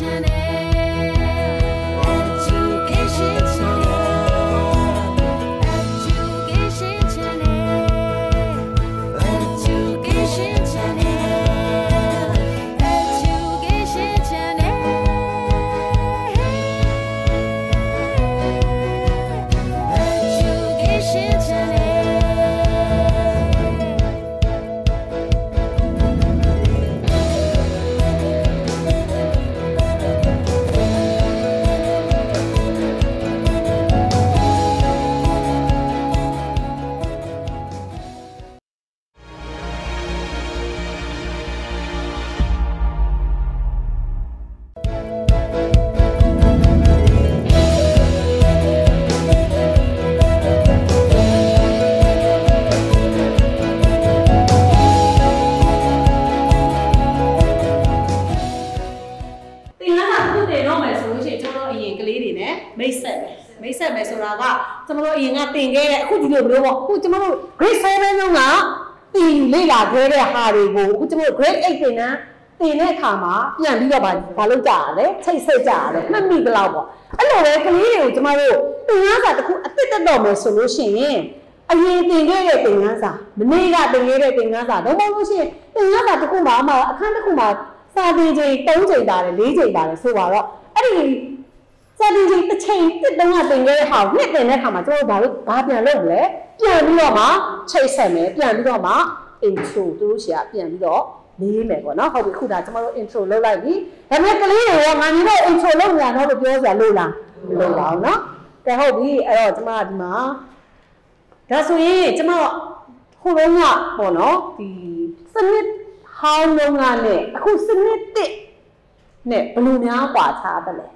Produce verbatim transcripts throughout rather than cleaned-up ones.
grade seven လုံးကတင်လေ့လာခဲ့တဲ့ဟာတွေကိုအခုကျွန်တော် grade eight တင်နန်းတင်တဲ့အခါမှာပြန်ပြီးတော့ဗာဘာလုပ်ကြရလဲချိတ်ဆက်ကြရတယ်မှတ်မိကြလောက်ပေါ့အဲ့လိုပဲကလေးတွေကိုကျွန်တော်တို့တင်ရစာတစ်ခုအစ်စ်တက်တော့မယ်ဆိုလို့ရှိရင်အရင်တင်ခဲ့တဲ့တင်ရစာမနေ့ကတင်ခဲ့တဲ့တင်ရစာတော့မဟုတ်လို့ရှိရင်တင်ရစာတစ်ခုမှာမှအခန်းတစ်ခုမှာစာတင်ချိန်သုံးချိန်ပါတယ်လေးချိန်ပါတယ်ဆိုပါတော့အဲ့ဒီစာတင်ချိန်တစ်ချိန်တစ်တုံးကတင်ခဲ့တဲ့ဟာကိုနှစ်တင်တဲ့အခါမှာကျွန်တော်တို့ဘာလို့ဘာပြန်လုပ်မလဲပြန်ပြီးတော့မှချိတ်ဆက်မယ်ပြန်ပြီးတော့မှ intro သူတို့ရှာပြန်ပြီးတော့လေးမယ်ပေါ့နော်ဟုတ်ပြီခုဒါကျွန်တော်တို့ intro လုပ်လိုက်ပြီဒါပေမဲ့ကလေးတွေကငါညီတော့ intro လုပ်ညာတော့လို့ပြောစရာလို့လားမလိုပါဘူးနော်ကဲဟုတ်ပြီအဲ့တော့ကျွန်မဒီမှာဒါဆိုရင်ကျွန်မဟိုတုန်းကပေါ့နော်ဒီစနစ်ဟောင်းလုံးကနဲ့အခုစနစ်တစ်နဲ့ဘယ်လိုများကွာခြားတယ်လဲ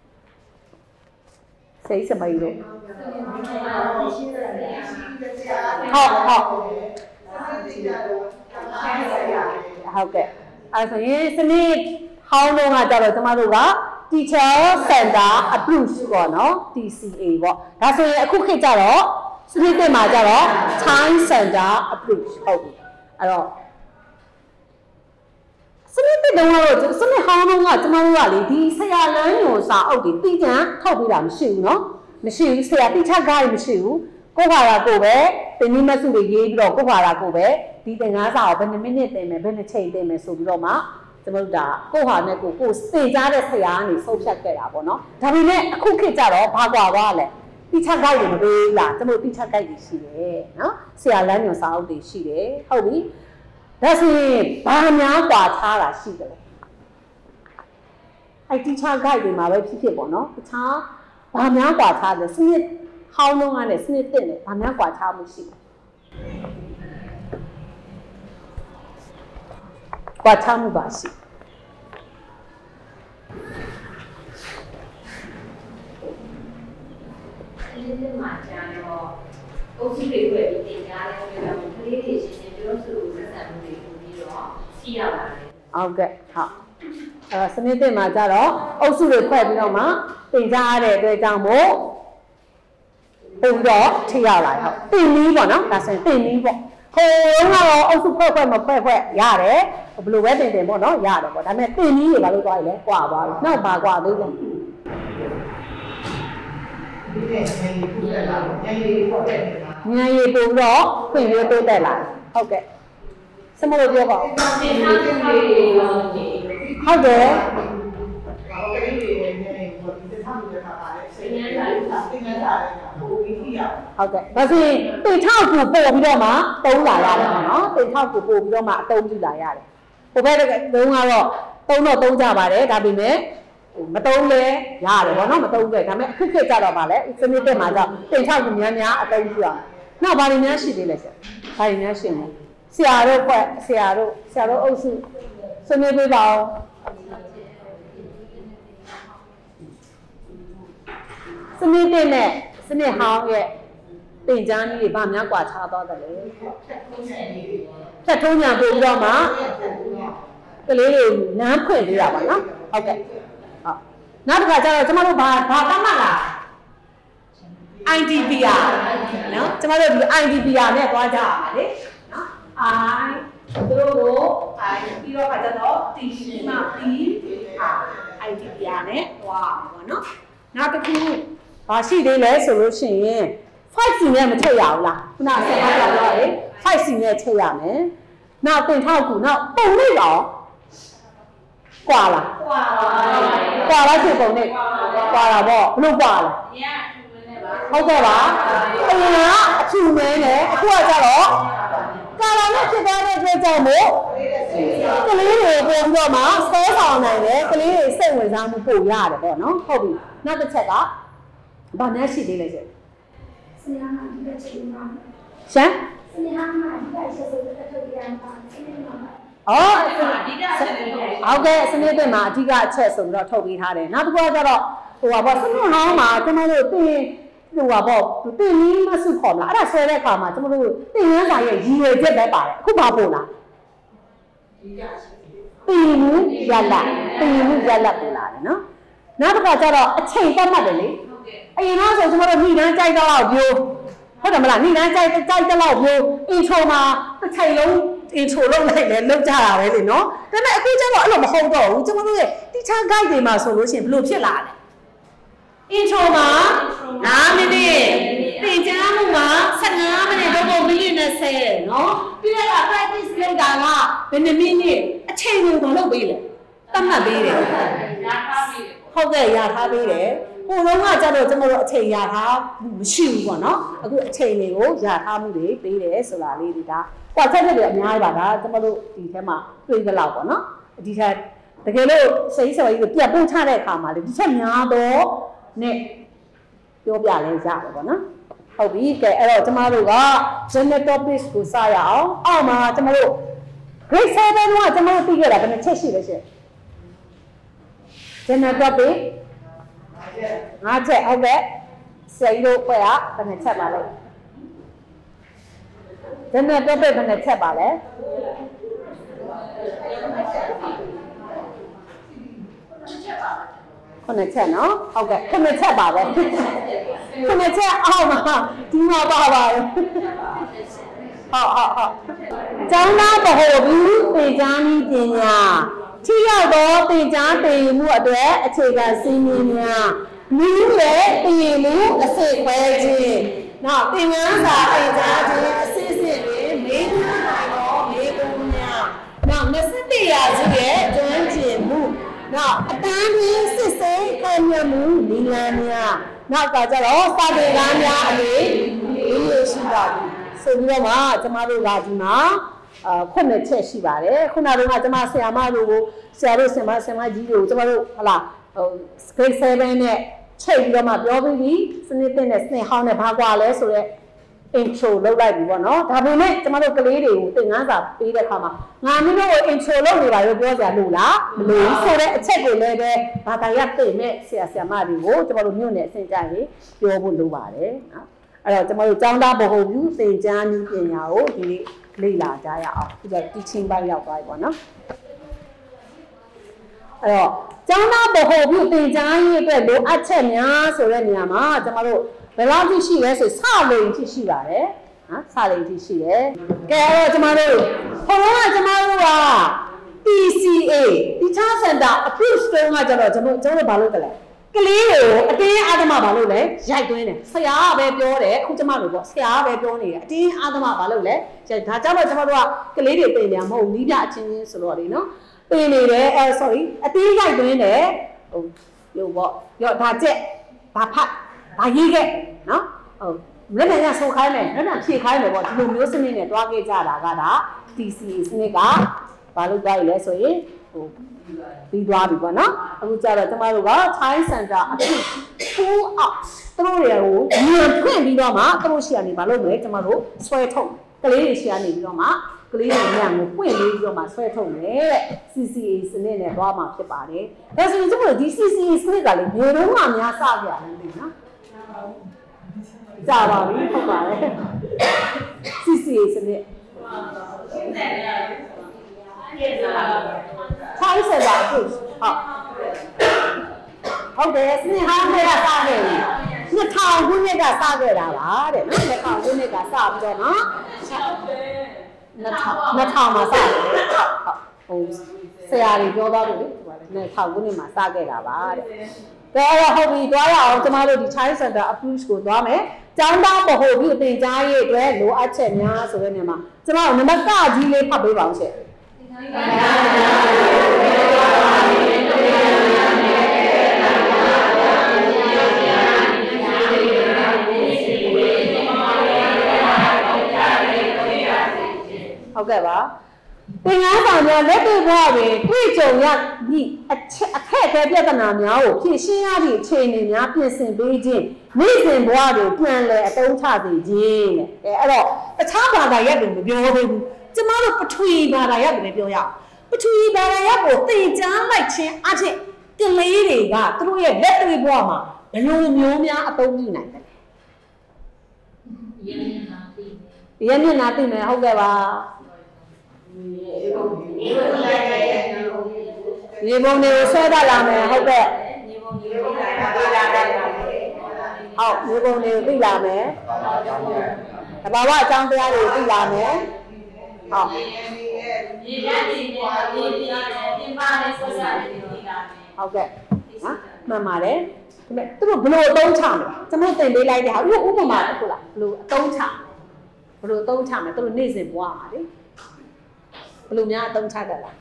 စိတ်စမိတ်လို့ဟုတ်ဟုတ်ဟုတ်ကဲ့အဲ့ဆိုရင်စနစ်ဟောင်းလုံးကကြတော့ကျမတို့က teacher center approach ပေါ့နော် T C A ပေါ့ဒါဆိုရင်အခုခေတ်ကြတော့စနစ်တစ်မှာကြတော့ time center approach ဟုတ်ပြီအဲ့တော့စနစ်တစ်တုန်းကတော့စနစ်ဟောင်းလုံးကကျမတို့ကလေဒီဆရာလမ်းညွှန်စာအုပ်တွေသိကြထောက်ပေးတာမရှိဘူးနော်မရှိဘူးဆရာတိချကားတွေမရှိဘူးကိုခါရာကိုပဲတင်နည်းမစုတွေရေးပြီးတော့ကိုခါရာကိုပဲဒီသင်ခန်းစာကိုဘယ်နှမိနစ်တင်မယ်ဘယ်နှချိန်တင်မယ်ဆိုပြီးတော့မှကျွန်တော်တို့ဒါကိုဟာနဲ့ကိုကိုသင်ကြားတဲ့ဆရာကနေဆုံးဖြတ်ခဲ့တာပေါ့နော်ဒါပေမဲ့အခုခေတ်ကျတော့ဘာကွာသွားလဲတိချကားတွေမပေးလားကျွန်တော်တိချကားတွေရှိတယ်နော်ဆရာလမ်းညွှန်စာအုပ်တွေရှိတယ်ဟုတ်ပြီဒါဆိုရင်ဘာများကွာခြားတာရှိတယ်လဲအဲ့တိချကားတွေမှာပဲဖြစ်ဖြစ်ပေါ့နော်တခြားဘာများကွာခြားလဲစနစ်ဟောင်းလုံးကနဲ့စနစ်တစ်နဲ့ဘာများကွာခြားမှုရှိလဲကွာခြားမှုပါရှိဒီနေ့မှာကြာတော့အုပ်စုတွေတွေ့ပြီးတင်ကြားတဲ့အတွက်ကြောင့်ကလေးတွေရှင်းရှင်းပြောဆိုဆက်ဆံမှုတွေပို့ပြီးတော့ရှိရပါတယ်ဟုတ်ကဲ့ဟုတ်အဲစနစ်တစ်မှာကြတော့အုပ်စုတွေဖွဲ့ပြီးတော့မှတင်ကြားရတဲ့အတွက်ကြောင့်မို့ပုံတော့ထိရောက်လာဟုတ်တင်နည်းပေါ့နော်ဒါဆိုရင်တင်နည်းပေါ့ဟိုကတော့အုပ်စုဖွဲ့ဖွဲ့မဖွဲ့ဖွဲ့ရတယ်ဘယ်လိုပဲတင်တင်ပေါ့နော်ရတယ်ပေါ့ဒါပေမဲ့တင်နည်းတွေဘာလို့သွားရလဲကွာသွားပြီနောက်ပါကွာသေးတယ်ဒီနေ့ညရီပို့တက်လာညရီပို့တက်လာညရီပို့တော့ခွင့်ရိုးတိုးတက်လာဟုတ်ကဲ့စမလို့ပြောပါဦးတင်ထားတဲ့လေးတွေရောဟုတ်တယ်ဟောကလေးတွေညရီပို့တက်ထားလို့ရတာပါလေစိတ်နဲ့လိုက်တာသင်္ကန်းထားတယ်ပို့ပြီးကြည့်ရဟုတ်ကဲ့ဒါဆိုရင်တင်ထောက်ကိုပို့ပြီးတော့မှတုံးလာရတယ်ပေါ့နော်တင်ထောက်ကိုပို့ပြီးတော့မှအတုံးပြုလာရတယ်ဟိုဘက်တုန်းကတော့တုံးတော့တုံးကြပါတယ်ဒါပေမဲ့မတုံးလဲရတယ်ဗောနော်မတုံးလဲဒါပေမဲ့အခက်ခဲကြတော့ပါလေစနစ်တက်မှာကြောင့်တင်ထောက်ကိုများများအတုံးပြုအောင်နောက်ဘာတွေများရှိသေးလဲဆရာဘာတွေများရှိမလဲဆရာတို့ကွဆရာတို့ဆရာတို့အုပ်စုစနစ်ပေးပါဦးစနစ်တက်နဲ့စနစ်ဟောင်းရဲ့တင်ကြားနည်းတွေဘာများกว่าခြားသွားတယ်လဲဖြတ်ထုံးညာပို့ပြီးတော့မှကလေးတွေလမ်းဖွင့်ပေးတာပါနော်ဟုတ်ကဲ့ဟုတ်နောက်တစ်ခါကျတော့ကျမတို့ဘာဘာတတ်မှတ်လား I D P R နော်ကျမတို့ဒီ I D P R နဲ့သွားကြရမှာလေနော် I တို့ကို I ပြီးတော့ခါကျတော့ T ရှိမှ P R I I T ပြနဲ့တွားမယ်ပေါ့နော်နောက်တစ်ခုဘာရှိသေးလဲဆိုလို့ရှိရင် five C နဲ့မချက်ရဘူးလားခုနဆက်ထားကြတော့လေ five C နဲ့ချက်ရမယ်နောက်တင်ထောက်ကူနောက်ပုံလေးတော့ကွာလားကွာကွာလားချက်ပုံလေးကွာတာပေါ့ဘလို့ကွာလဲဟုတ်ကဲ့ပါအရင်ကအဖြူမဲနဲ့အခုကကြတော့ကာလာနဲ့ဖြစ်သွားတဲ့အတွက်ကြောင့်မို့ကလေးတွေပုံပြီးတော့မှဆဲဆောင်နိုင်တယ်ကလေးတွေစိတ်ဝင်စားမှုပိုရတယ်ပေါ့နော်ဟုတ်ပြီနောက်တစ်ချက်ကဘာနဲ့ရှိသေးလဲရှင်ဆရာမဒီကချိန်မှာရှမ်းဆရာမဒီကချက်ဆိုတဲ့ထုတ်ပြန်ပါဆရာမအော်အဓိကအချက်တွေဟုတ်ကဲ့စနစ်တွေမှာအဓိကအချက်ဆိုပြီးတော့ထုတ်ပေးထားတယ်နောက်တစ်ခုကကျတော့ဟိုပါပေါ့စနစ်ဟောင်းမှာကျွန်တော်တို့တင်ဟိုပါပေါ့တင်နည်းမစုခေါ်မလားအဲ့ဒါဆွဲတဲ့အခါမှာကျွန်တော်တို့တင်ရမ်းစာရဲ့ရည်ရွယ်ချက်ပဲပါတယ်အခုဘာပို့လားတင်မှုရလက်တင်မှုရလက်ပို့လာတယ်နော်နောက်တစ်ခါကျတော့အချိန်ပတ်မှတ်တယ်လေအရင်ကဆိုကျွန်တော်တို့နှိတန်းကြိုက်တော့ပြိုးဟုတ်တယ်မလားနှိတန်းကြိုက်ကြိုက်တော့ပြိုးအင်ချိုမှာတစ်ချိန်လုံးအင်ချိုလုံးလိုက်လဲလောက်ကြတာပဲလေနော်ဒါပေမဲ့အခုကျတော့အဲ့လိုမဟုတ်တော့ဘူးကျွန်တော်တို့ရဲ့ teacher guide တွေမှာဆိုလို့ရှိရင်ဘယ်လိုဖြစ်လာလဲအင်ချိုမှာnineမိနစ်သင်ကြားမှုမှာfifteenမိနစ်တော့မိနစ်twentyနော်ပြီးတော့ practice လုပ်တာကဘယ်နှမိနစ်အချိန်ကိုတော့လုပ်ပေးလေသတ်မှတ်ပေးတယ်ရထားပေးတယ်ဟုတ်ကဲ့ရထားပေးတယ်ဟိုလုံးကကျတော့ကျွန်တော်တို့အချိန်ရထားမရှိဘူးပေါ့နော်အခုအချိန်တွေကိုရထားမှုတွေပေးတယ်ဆိုတာလေးဒီဒါကွာချက်တွေအများကြီးပါဒါကျွန်တော်တို့ဒီထဲမှာတွေ့ကြလောက်ပေါ့နော်ဒီထက်တကယ်လို့စိတ်ဆော်ကြီးကိုပြတ်ပို့ချတဲ့အခါမှာလေဒီချက်များတော့နဲ့ပြောပြလဲရတယ်ပေါ့နော်ဟုတ်ပြီကဲအဲ့တော့ကျမတို့က general topics ကိုစရအောင်အောက်မှာကျမတို့ grade seven ကကျမတို့သိခဲ့တာဘယ်နှချက်ရှိလဲရှင် general topic ငါးချက်ဟုတ်ကဲ့စိတ်တို့ဖွဲ့ကဘယ်နှချက်ပါလဲ general topic ဘယ်နှချက်ပါလဲခုနှစ်ချက်နော်ဟုတ်ကဲ့ခုနှစ်ချက်ပါပဲခုနှစ်ချက်အောက်မှာဒီမှာပါပါတယ်ဟုတ်ဟုတ်ဟုတ်ကျောင်းသားဗဟိုဘူးသင်ကြားနည်းပညာထိရောက်သောသင်ကြားသင်ယူမှုအတွက်အခြေခံစည်းမျဉ်းများနည်းရဲ့သင်ယူမှုအစစ်ခွဲခြင်းနောက်သင်ခန်းစာသင်ကြားခြင်းအစစ်စစ်တွေမေးခွန်းနိုင်သောမေးခွန်းများနောက်twenty-oneရာစုရဲ့ကျွမ်းကျင်မှုနောက်အတန်းပြင်းစစ်စိမ်းခံရမှုနီလန်းများနောက်ကကျတော့စာပေကားများအလေးလေးရရှိပါဘူးဆိုပြီးတော့မှကျမတို့ကဒီမှာအာခုနှစ်ချက်ရှိပါတယ်ခုနကကျမဆရာမတို့ကိုဆရာတို့ဆင်မဆင်မကြီးတွေကိုကျမတို့ဟလာဟို grade seven နဲ့ချိန်ပြီးတော့မှပြောပြီးပြီစနစ်တင်နဲ့စနစ်ဟောင်းနဲ့ဘာကွာလဲဆိုတော့ intro လုပ်လိုက်ပြီပေါ့နော်ဒါပေမဲ့ကျမတို့ကလေးတွေကိုသင်ခန်းစာပေးတဲ့အခါမှာငါမင်းတို့ကို intro လုပ်နေပါလို့ပြောကြလို့လားမလို့ဆိုတဲ့အချက်ကိုလည်းပဲဘာသာရပ်သိမဲ့ဆရာဆရာမတွေကိုကျမတို့မြို့နယ်အဆင့်ကြရင်ပြောဖို့လိုပါတယ်နော်အဲ့တော့ကျမတို့ကျောင်းသားဗဟိုပြုသင်ကြားနည်းပညာကိုဒီနေ့လေ့လာကြရအောင်ဒီက teaching ဘက်ရောက်သွားပြီပေါ့နော်အဲ့တော့ကျောင်းသားဗဟိုပြုသင်ကြားရေးအတွက်လိုအပ်ချက်များဆိုတဲ့နေရာမှာကျမတို့ဘယ်လောက်ထိရှိလဲဆိုစလိန်ထိရှိပါတယ်နော်စလိန်ထိရှိတယ်ကဲအဲ့တော့ကျမတို့ဟိုကကျမတို့က T C A Teacher Center Approach တုန်းကကျတော့ကျွန်တော်ကျွန်တော်ဘာလုပ်ကြလဲကလေးတွေကိုအတင်းအာသမဘာလုပ်လဲရိုက်သွင်းတယ်ဆရာကပဲပြောတယ်အခုကျမတို့ပေါ့ဆရာကပဲပြောနေတယ်အတင်းအာသမဘာလုပ်လဲဒါကြောင့်တော့ကျမတို့ကကလေးတွေပြင်ပြမဟုတ်နီးပြအချင်းချင်းဆိုတော့လေနော်ပြင်နေတယ်အဲ sorry အတင်းရိုက်သွင်းတယ်ဟိုလို့ပေါ့ရောဒါချက်ဘာဖတ်ဘာရေးခဲ့နော်ဟုတ်လက်နဲ့ရဆိုခိုင်းမယ်လက်နဲ့ဖြည့်ခိုင်းမယ်ပေါ့ဒီလိုမျိုးစနစ်နဲ့တွားခဲ့ကြတာကဒါ T C A စနစ်ကဘာလို့ကြိုက်လဲဆိုရင်ဟိုပြီးသွားပြီပေါ့နော်အခုကျတော့ကျမတို့က Child Center အဖြစ် full out သူတို့တွေကိုညံဖွင့်ပြီးတော့မှသူတို့ရှိရနေဘာလို့လဲကျမတို့ဆွဲထုတ်ကလေးတွေရှိရနေပြီးတော့မှကလေးတွေညံကိုပွင့်လေးပြီးတော့မှဆွဲထုတ်မယ်တဲ့ C C A စနစ်နဲ့တွားမှာဖြစ်ပါတယ်ဒါဆိုရင်ကျမတို့ဒီ C C A စနစ်ကလေဘယ်တော့မှများစကြရလဲမသိနော်ကြာပါပြီဟုတ်ပါတယ် C C A စနစ်ထိုင်းဆက်ပါအခုဟုတ်ဟုတ်တယ်စနစ်ဟာမဲ့ကစားခဲ့ပြီနှစ်ထောင်ခုနှစ်ကစားခဲ့တာပါတဲ့နော်နှစ်ထောင်ခုနှစ်ကစားပြီးတော့နော်နှစ်ထောင်နှစ်ထောင်မှာစားတယ်ဟုတ်ဟုတ်ဆရာကြီးပြောသွားလို့လေနဲ့ထောက်ခုနှစ်မှာစခဲ့တာပါတဲ့ကဲအဲ့တော့ဟုတ်ပြီသွားရအောင်ကျမတို့ဒီ child center approach ကိုသွားမယ်ကျောင်းသားမဟုတ်ဘူးအသင်ကြားရေးအတွက်လိုအပ်ချက်များဆိုတဲ့နေရာမှာကျမတို့နံပါတ်ကကြီးလေးဖတ်ပေးပါအောင်ရှင်ဟုတ်ကဲ့ပါသင်္ကန်းဆောင်များလက်တွေ့ဘဝတွင်တွေ့ကြုံရသည့်အခက်အခဲပြဿနာများကိုဖြေရှင်းရသည့်အခြေအနေများပြင်ဆင်ပေးခြင်းနေ့စဉ်ဘဝတွင်ပြန်လည်အသုံးချစေခြင်းတဲ့အဲအဲ့တော့တခြားဘာသာရပ်တွေမပြောသေးဘူးကျမတို့ပထဝီဘာသာရပ်တွေပဲပြောရအောင်ပထဝီဘာသာရပ်ကိုသင်ကြားလိုက်ခြင်းအဖြစ်ကလေးတွေကသူတို့ရဲ့လက်တွေ့ဘဝမှာဘယ်လိုမျိုးများအသုံးပြုနိုင်လဲရင်းမျက်နှာသိမယ်ရင်းမျက်နှာသိမယ်ဟုတ်ကဲ့ပါရေပုံတွေကိုဆွဲတတ်လာမယ်ဟုတ်ကဲ့ရေပုံတွေကိုသိလာမယ်ဟုတ်ရေပုံတွေကိုသိလာမယ်တဘာဝအကြောင်းတရားတွေသိလာမယ်ဟုတ်ရေရည်တွေရေပြားပြင်ပနဲ့ဆွဲရတယ်သိလာမယ်ဟုတ်ကဲ့နော်မှန်ပါတယ်ဒါပေမဲ့သူတို့ဘယ်လိုအသုံးချမလဲကျွန်တော်သင်ပေးလိုက်တဲ့ဟာဥပမာတစ်ခုလားဘယ်လိုအသုံးချဘယ်လိုအသုံးချမလဲသူတို့နေ့စဉ်ဘဝမှာလေဘယ်လိုများအသုံးချတတ်လား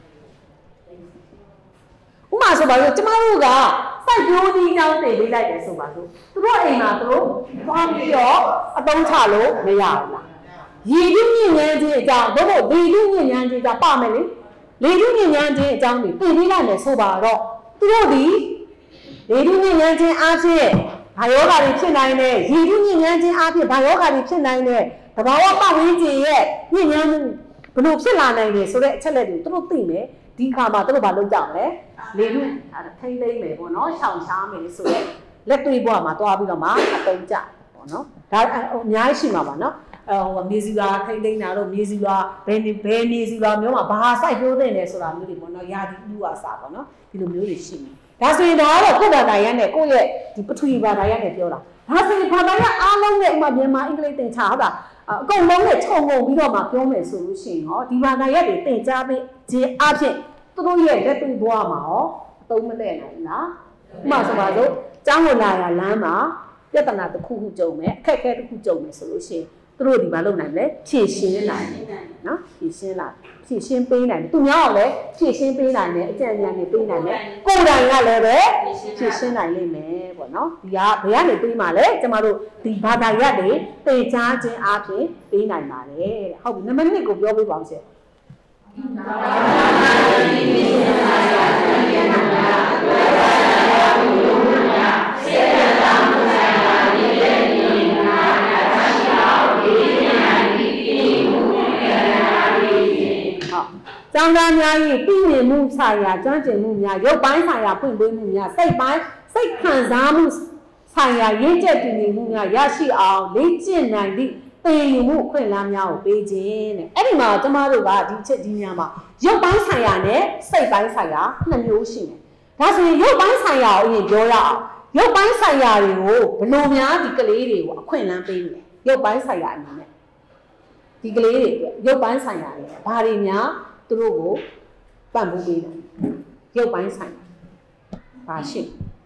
ဥမာဆိုပါလို့ကျမတို့ကစိုက်ပျိုးကြီးကြောင်းတင်ပေးလိုက်တယ်ဆိုပါစို့သူတို့အိမ်မှာသူတို့သွားပြီးတော့အသုံးချလို့မရဘူးလားရည်ရည်ညဉ့်ညမ်းခြင်းအကြောင်းတို့တို့လေလူညဉ့်ညမ်းခြင်းကြောင့်ပါမယ်လေလေလူညဉ့်ညမ်းခြင်းအကြောင်းတွေတင်ပေးလိုက်မယ်ဆိုပါတော့သူတို့ဒီလေလူညဉ့်ညမ်းခြင်းအားဖြင့်ဘာယောဂါတွေဖြစ်နိုင်တယ်ရည်လူညဉ့်ညမ်းခြင်းအားဖြင့်ဘာယောဂါတွေဖြစ်နိုင်တယ်တဘာဝပတ်ဝန်းကျင်ရဲ့ညဉ့်ညမ်းမှုဘလို့ဖြစ်လာနိုင်တယ်ဆိုတဲ့အချက်လက်တွေသူတို့သိမယ်ဒီခါမှာသူတို့ဘာလုပ်ကြမလဲလေလူထိမ့်သိမ့်မယ်ပေါ့နော်ရှောင်ရှားမယ်ဆိုတဲ့လက်တွေ့ဘဝမှာတွားပြီးတော့မှအသုံးကြပေါ့နော်ဒါအများကြီးရှိမှာပါနော်အဲဟိုမြေစီလာထိမ့်သိမ့်တာတော့မြေစီလာဘယ်နေဘယ်နေစီလာမျိုးမှာဘာစိုက်ပျိုးသင့်တယ်ဆိုတာမျိုးတွေပေါ့နော်ယာဒီလူကစားပေါ့နော်ဒီလိုမျိုးတွေရှိနေဒါဆိုရင်ဒါကတော့ကိုယ့်ဘာသာရပ်နဲ့ကိုယ့်ရဲ့ဒီပထဝီဘာသာရပ်နဲ့ပြောတာဒါဆိုရင်ဘာသာရပ်အားလုံးနဲ့ဥမာမြန်မာအင်္ဂလိပ်သင်ချဟုတ်လားအကုန်လုံးနဲ့ခြုံငုံပြီးတော့မှပြောမယ်ဆိုလို့ရှိရင်ဟောဒီဘာသာရပ်တွေသင်ကြားပေးခြင်းအဖြစ်သူတို့ရဲ့လက်တွေ့ဘဝမှာဟောအသုံးမလဲနိုင်ဘူးလားဥပမာဆိုပါစို့ကျောင်းဝင်လာရလမ်းမှာပြဿနာတစ်ခုခုကြုံမယ်အခက်အခဲတစ်ခုကြုံမယ်ဆိုလို့ရှိရင်သူတို့ဒီမှာလုပ်နိုင်လဲဖြည့်ရှင်းနိုင်နော်ဖြည့်ရှင်းလာဖြည့်ရှင်းပေးနိုင်သူများကလည်းဖြည့်ရှင်းပေးနိုင်တယ်အကြံဉာဏ်တွေပေးနိုင်တယ်ကိုယ်တိုင်ကလည်းပဲဖြည့်ရှင်းနိုင်လိမ့်မယ်ပေါ့နော်ဒီကဘယ်ကနေပေးမှလဲကျမတို့ဒီဘာသာရပ်တွေသင်ကြားခြင်းအပြင်ပေးနိုင်ပါတယ်တဲ့ဟုတ်ပြီနံပါတ်နှစ်ကိုပြောပြပါဦးရှင်ကျောင်းသားများ၏ပြည်မြင်မှုဆိုင်ရာကျွမ်းကျင်မှုများရုပ်ပိုင်းဆိုင်ရာဖွင့်ပေးမှုများစိတ်ပိုင်းစိတ်ခံစားမှုဆိုင်ရာရင့်ကျက်တည်ငြိမ်မှုများရရှိအောင်လေ့ကျင့်နိုင်သည့်သင်ယူမှုအခွင့်အလမ်းများကိုပေးခြင်းတဲ့အဲ့ဒီမှာကျမတို့ကဒီချက်ဒီညမှာရုပ်ပိုင်းဆိုင်ရာနဲ့စိတ်ပိုင်းဆိုင်ရာနှစ်မျိုးရှိတယ်ဒါဆိုရင်ရုပ်ပိုင်းဆိုင်ရာကိုအရင်ပြောရအောင်ရုပ်ပိုင်းဆိုင်ရာတွေကိုဘယ်လိုများဒီကလေးတွေကိုအခွင့်အလမ်းပေးမလဲရုပ်ပိုင်းဆိုင်ရာအနေနဲ့ဒီကလေးတွေအတွက်ရုပ်ပိုင်းဆိုင်ရာတွေဘာတွေများသူတို့ကိုပံ့ပိုးပေးတယ်ရုပ်ပိုင်းဆိုင်ရာဘာရှိ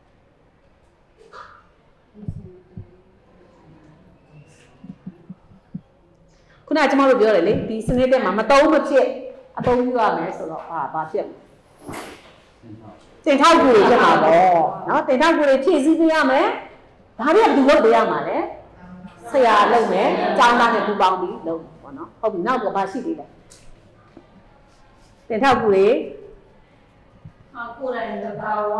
ခုနကကျွန်တော်တို့ပြောတယ်လေဒီစနစ်တက်မှာမတုံးမဖြစ်အသုံးပြုရမယ်ဆိုတော့ဟာဘာဖြစ်တင်ထောက်ကူတွေဖြစ်မှာပေါ့နော်တင်ထောက်ကူတွေဖြည့်ဆည်းပေးရမယ်ဒါတွေကဘယ်သူလုပ်ပေးရမှာလဲဆရာလုပ်မယ်ကျောင်းသားနဲ့ပူးပေါင်းပြီးလုပ်ပေါ့နော်ဟုတ်ပြီနောက်ကဘာရှိသေးလဲတင်ထောက်ကူတွေဟာကိုယ်တိုင်လည်းဘာဝ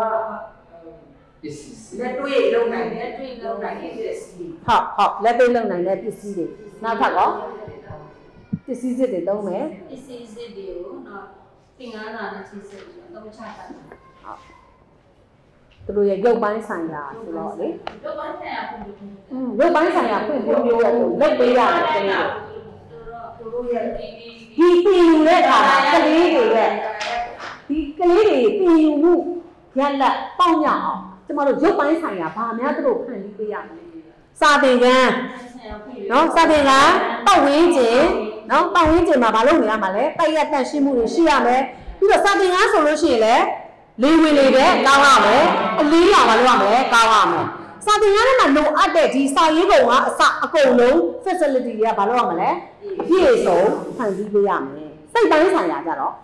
လက်တွေ့လုံနိုင်လက်တွေ့လုံနိုင်တဲ့ပစ္စည်းဟုတ်ဟုတ်လက်တွေ့လုံနိုင်တဲ့ပစ္စည်းတွေနောက်ထပ်ရောပစ္စည်းစစ်တွေသုံးမယ်ပစ္စည်းစစ်တွေကိုတော့သင်္ကန်းစာနဲ့ချိတ်ဆက်ပြီးတော့သုံးချတတ်တယ်ဟုတ်သူတို့ရဲ့ရုပ်ပိုင်းဆိုင်ရာဆိုတော့လေရုပ်ပိုင်းဆိုင်ရာဖွင့်ပြอืมရုပ်ပိုင်းဆိုင်ရာဖွင့်ပြမျိုးရလို့လက်ပေးရတယ်တကယ်သူတို့ရဲ့ဒီပြင်ယူတဲ့အခါမှာကလေးတွေရဲ့ဒီကလေးတွေပြင်ယူမှုရလက်ပေါက်ရအောင်ကျမတို့ရုပ်ပိုင်းဆိုင်ရာဘာများသူတို့ဖန်တီးပေးရမလဲစာသင်ခန်းနော်စာသင်ခန်းပတ်ဝန်းကျင်နော်ပတ်ဝန်းကျင်မှာမလုပ်နေရမှာလဲတိုက်ရိုက်တန့်ရှင်းမှုတွေရှိရမယ်ပြီးတော့စာသင်ခန်းဆိုလို့ရှိရင်လည်းလေးဝင်လေးတဲ့ကောင်းရမယ်အလေးလာမလို့ရမယ်ကောင်းရမယ်စာသင်ခန်းထဲမှာလိုအပ်တဲ့ဒီစာရေးပုံကအစအကုန်လုံး facility တွေကဘာလို့ရမလဲပြည့်စုံဖန်တီးပေးရမယ်စိတ်ပိုင်းဆိုင်ရာကြတော့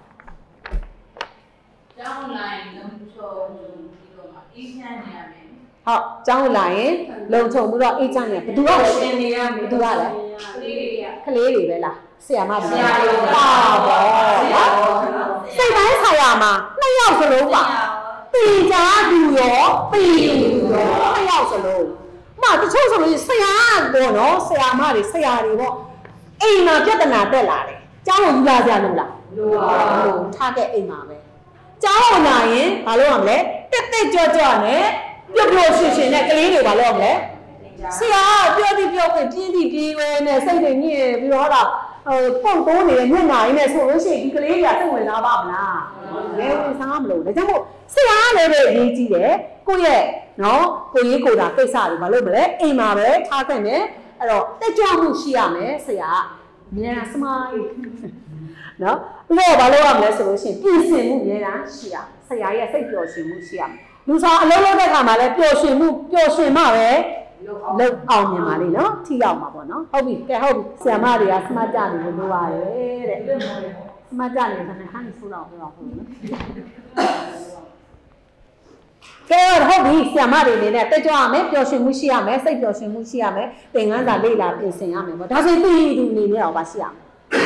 ကျောင်းလိုင်းလုံးချုံပြီးတော့မှအေးချမ်းနေရမယ်ဟုတ်ကျောင်းလာရင်လုံခြုံပြီးတော့အေးချမ်းနေဘယ်သူကရှင်နေရမလဲဘယ်သူကလဲကလေးတွေကကလေးတွေပဲလားဆရာမတွေဆရာတွေပါပေါ့နော်စိတ်ပိုင်းဆိုင်ရာမှာနှစ်ယောက်စလုံးပါတင်ကြသူရောပြင်သူရောနှစ်ယောက်စလုံးမတချို့ဆိုလို့ဆရာပေါ့နော်ဆရာမတွေဆရာတွေပေါ့အိမ်မှာပြဿနာတက်လာတယ်ကျောင်းကိုယူလာကြလို့လားလိုပါဘူးထားခဲ့အိမ်မှာပဲကျောင်းကိုလာရင်ဘာလုပ်ရမလဲတက်တက်ကြွကြွနဲ့ပျော်ပျော်ရွှင်ရွှင်နဲ့ကလေးတွေဘာလုပ်ရမလဲဆရာပြောပြီးပြောပြီးပြင်းပြီးပြေးပဲနဲ့စိတ်တွေညစ်ပြီးတော့တော့ဟိုပုံတိုးနေတဲ့ညနာရင်းနဲ့ဆိုလို့ရှိရင်ဒီကလေးတွေကစိတ်ဝင်စားပါမလားလဲဝင်စားမလို့ဒါကြောင့်မို့ဆရာလည်းပဲရေးကြည့်တယ်ကိုယ့်ရဲ့နော်ကိုရေးကိုတာကိစ္စတွေဘာလို့မလဲအိမ်မှာပဲထားခဲ့မယ်အဲ့တော့တက်ကြွမှုရှိရမယ်ဆရာအများအားစမိုင်းနော်ပြီးတော့ဘာလို့ရမလဲဆိုလို့ရှိရင်ပြင်ဆင်မှုအများအားရှိရဆရာရဲ့စိတ်ပျော်ရွှင်မှုရှိရမယ်လူဆောင်အလုံးလုံးတဲ့ခါမှာလည်းပျော်ရွှင်မှုပျော်ရွှင်မှပဲလောက်အောင်မြင်ပါလိမ့်နော်ထိရောက်မှာပေါ့နော်ဟုတ်ပြီကဲဟုတ်ပြီဆရာမတွေကစမတ်ကြနေလို့လိုပါတယ်တဲ့စမတ်ကြနေတယ်ခဏခဏဆိုတော့ပြောတော့ဟုတ်နော်ကဲဟုတ်ပြီဆရာမတွေအနေနဲ့တက်ကြွရမယ်ပျော်ရွှင်မှုရှိရမယ်စိတ်ပျော်ရွှင်မှုရှိရမယ်သင်ခန်းစာလေ့လာပြင်ဆင်ရမယ်ပေါ့ဒါဆိုသူသူအနေနဲ့တော့ပါရှိရမယ်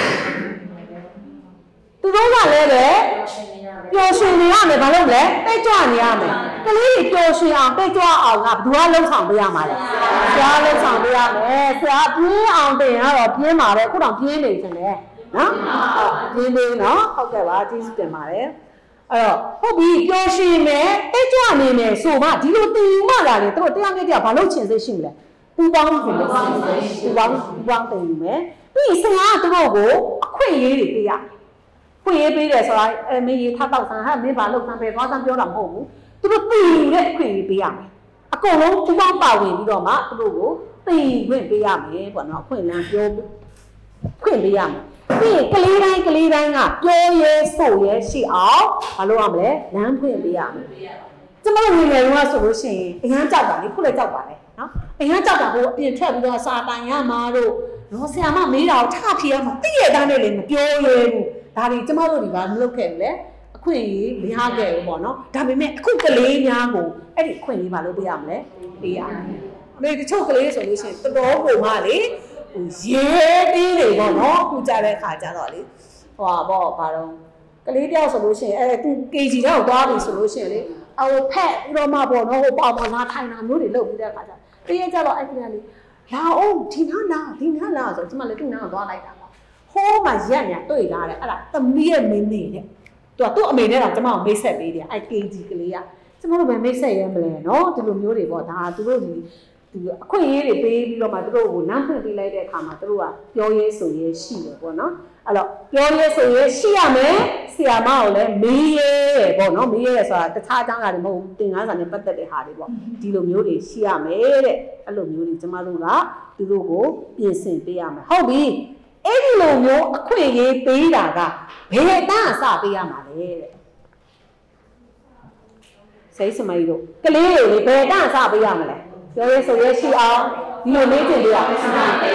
သူတို့ကလည်းပဲပျော်ရွှင်နေရမယ်ဘာလို့လဲတက်ကြွနေရမယ်ကလေးတွေပျော်ရွှင်အောင်တက်ကြွအောင်ကဘယ်သူကလှုပ်ဆောင်ပေးရမှာလဲဆရာလှုပ်ဆောင်ပေးရမယ်ဆရာပြင်းအောင်တင်ရတော့ပြင်းပါပဲခုတော့ပြင်းနေချင်တယ်နော်ပြင်းသေးနော်ဟုတ်ကဲ့ပါကျေးဇူးတင်ပါတယ်အဲ့တော့ဟုတ်ပြီပျော်ရွှင်မယ်တက်ကြွနေမယ်ဆိုမှဒီလိုတင်မှလာတယ်သူတို့တရားနဲ့တရားဘာလို့ချင်စိတ်ရှိမလဲပူပေါင်းတယ်လို့ပူပေါင်းပူပေါင်းတင်ယူမယ်ပြီးဆရာကသူတို့ကိုအခွင့်အရေးတွေပေးရခွင့်ရေးပေးတယ်ဆိုတာအဲမင်းရေထပ်တော့ဆန်းဟာမင်းဘာလို့ဆန်းပဲသွားဆန်းပြောတာမဟုတ်ဘူးသူတို့သိတဲ့အခွင့်ရေးပေးရမယ်အကုန်လုံးပူပေါင်းပါဝင်ပြီးတော့မှသူတို့ကိုသိခွင့်ပေးရမယ်ပေါ့နော်အခွင့်အလမ်းပြောခွင့်ပေးရမယ်ပြီးကလေးတိုင်းကလေးတိုင်းကပြောရဲဆိုရဲရှိအောင်ဘာလို့ရမလဲလမ်းဖွင့်ပေးရမယ်ကျမတို့ငယ်ငယ်တုန်းကဆိုလို့ရှိရင်အရန်ကြောက်တာလေခုလည်းကြောက်ပါလေနော်အရန်ကြောက်တာကိုအပြင်ထွက်ပြီးတော့စာတိုင်ရမှာတို့နော်ဆရာမမေးတာကိုထဖြေရမှာသိရတဲ့နဲ့လည်းမပြောရဲဘူးဒါတွေကျမတို့ဒီဘာမလုပ်ခဲ့ဘူးလေအခွင့်အရေးမရခဲ့ဘူးပေါ့နော်ဒါပေမဲ့အခုကလေးများကိုအဲ့ဒီအခွင့်အရေးဘာလို့ပေးရမလဲပေးရမယ်လေတချို့ကလေးဆိုလို့ရှိရင်တော်တော်ပုံမှလေဟိုရေးသေးတယ်ပေါ့နော်အခုကြတဲ့ခါကျတော့လေဟိုပါပေါ့ဘာတော့ကလေးတယောက်ဆိုလို့ရှိရင်အဲသူ ကေဂျီ တော့သွားပြီဆိုလို့ရှိရင်လေအဟိုဖက်ပြီးတော့မှပေါ့နော်ဟိုပေါပေါလာထိုင်တာမျိုးတွေလုပ်ပြီးတဲ့ခါကျတရက်ကြတော့အဲ့ဒီကလေးလာအောင်ဒီနားလာဒီနားလာဆိုကျွန်မလည်းသူ့နားကိုသွားလိုက်တာပါဟိုးမှရက်ညာတွေ့လာတယ်အဲ့ဒါသမီးရဲ့မင်းမေတဲ့သူကသူ့အမေနဲ့တော့ကျွန်မကိုမိတ်ဆက်ပေးတယ်အဲ့ ကေဂျီ ကလေးကကျွန်တော်တို့ပဲမိတ်ဆက်ရဲမလဲနော်ဒီလိုမျိုးတွေပေါ့ဒါသူတို့ဒီဒီအခွင့်အရေးတွေပေးပြီးတော့မှသူတို့ကိုလမ်းဖွင့်ပေးလိုက်တဲ့အခါမှာသူတို့ကပြောရဲဆိုရဲရှိတယ်ပေါ့နော်အဲ့တော့ပြောရဲဆိုရဲရှိရမယ်ဆရာမကိုလည်းမေးရဲပေါ့နော်မေးရဲဆိုတာတခြားအကြောင်းအရာတွေမဟုတ်ဘူးသင်ခန်းစာနဲ့ပတ်သက်တဲ့ဟာတွေပေါ့ဒီလိုမျိုးတွေရှိရမယ်တဲ့အဲ့လိုမျိုးတွေကျမတို့ကသူတို့ကိုပြင်ဆင်ပေးရမယ်ဟုတ်ပြီအဲ့ဒီလိုမျိုးအခွင့်အရေးပေးတာကဘယ်တန်းအစပေးရမှာလဲတဲ့စိတ်စမိုင်းတို့ကလေးတွေဘယ်တန်းအစပေးရမှာလဲပြောရဲဆိုရဲရှိအောင်ဒီလိုလေးတင်ပေးရအောင်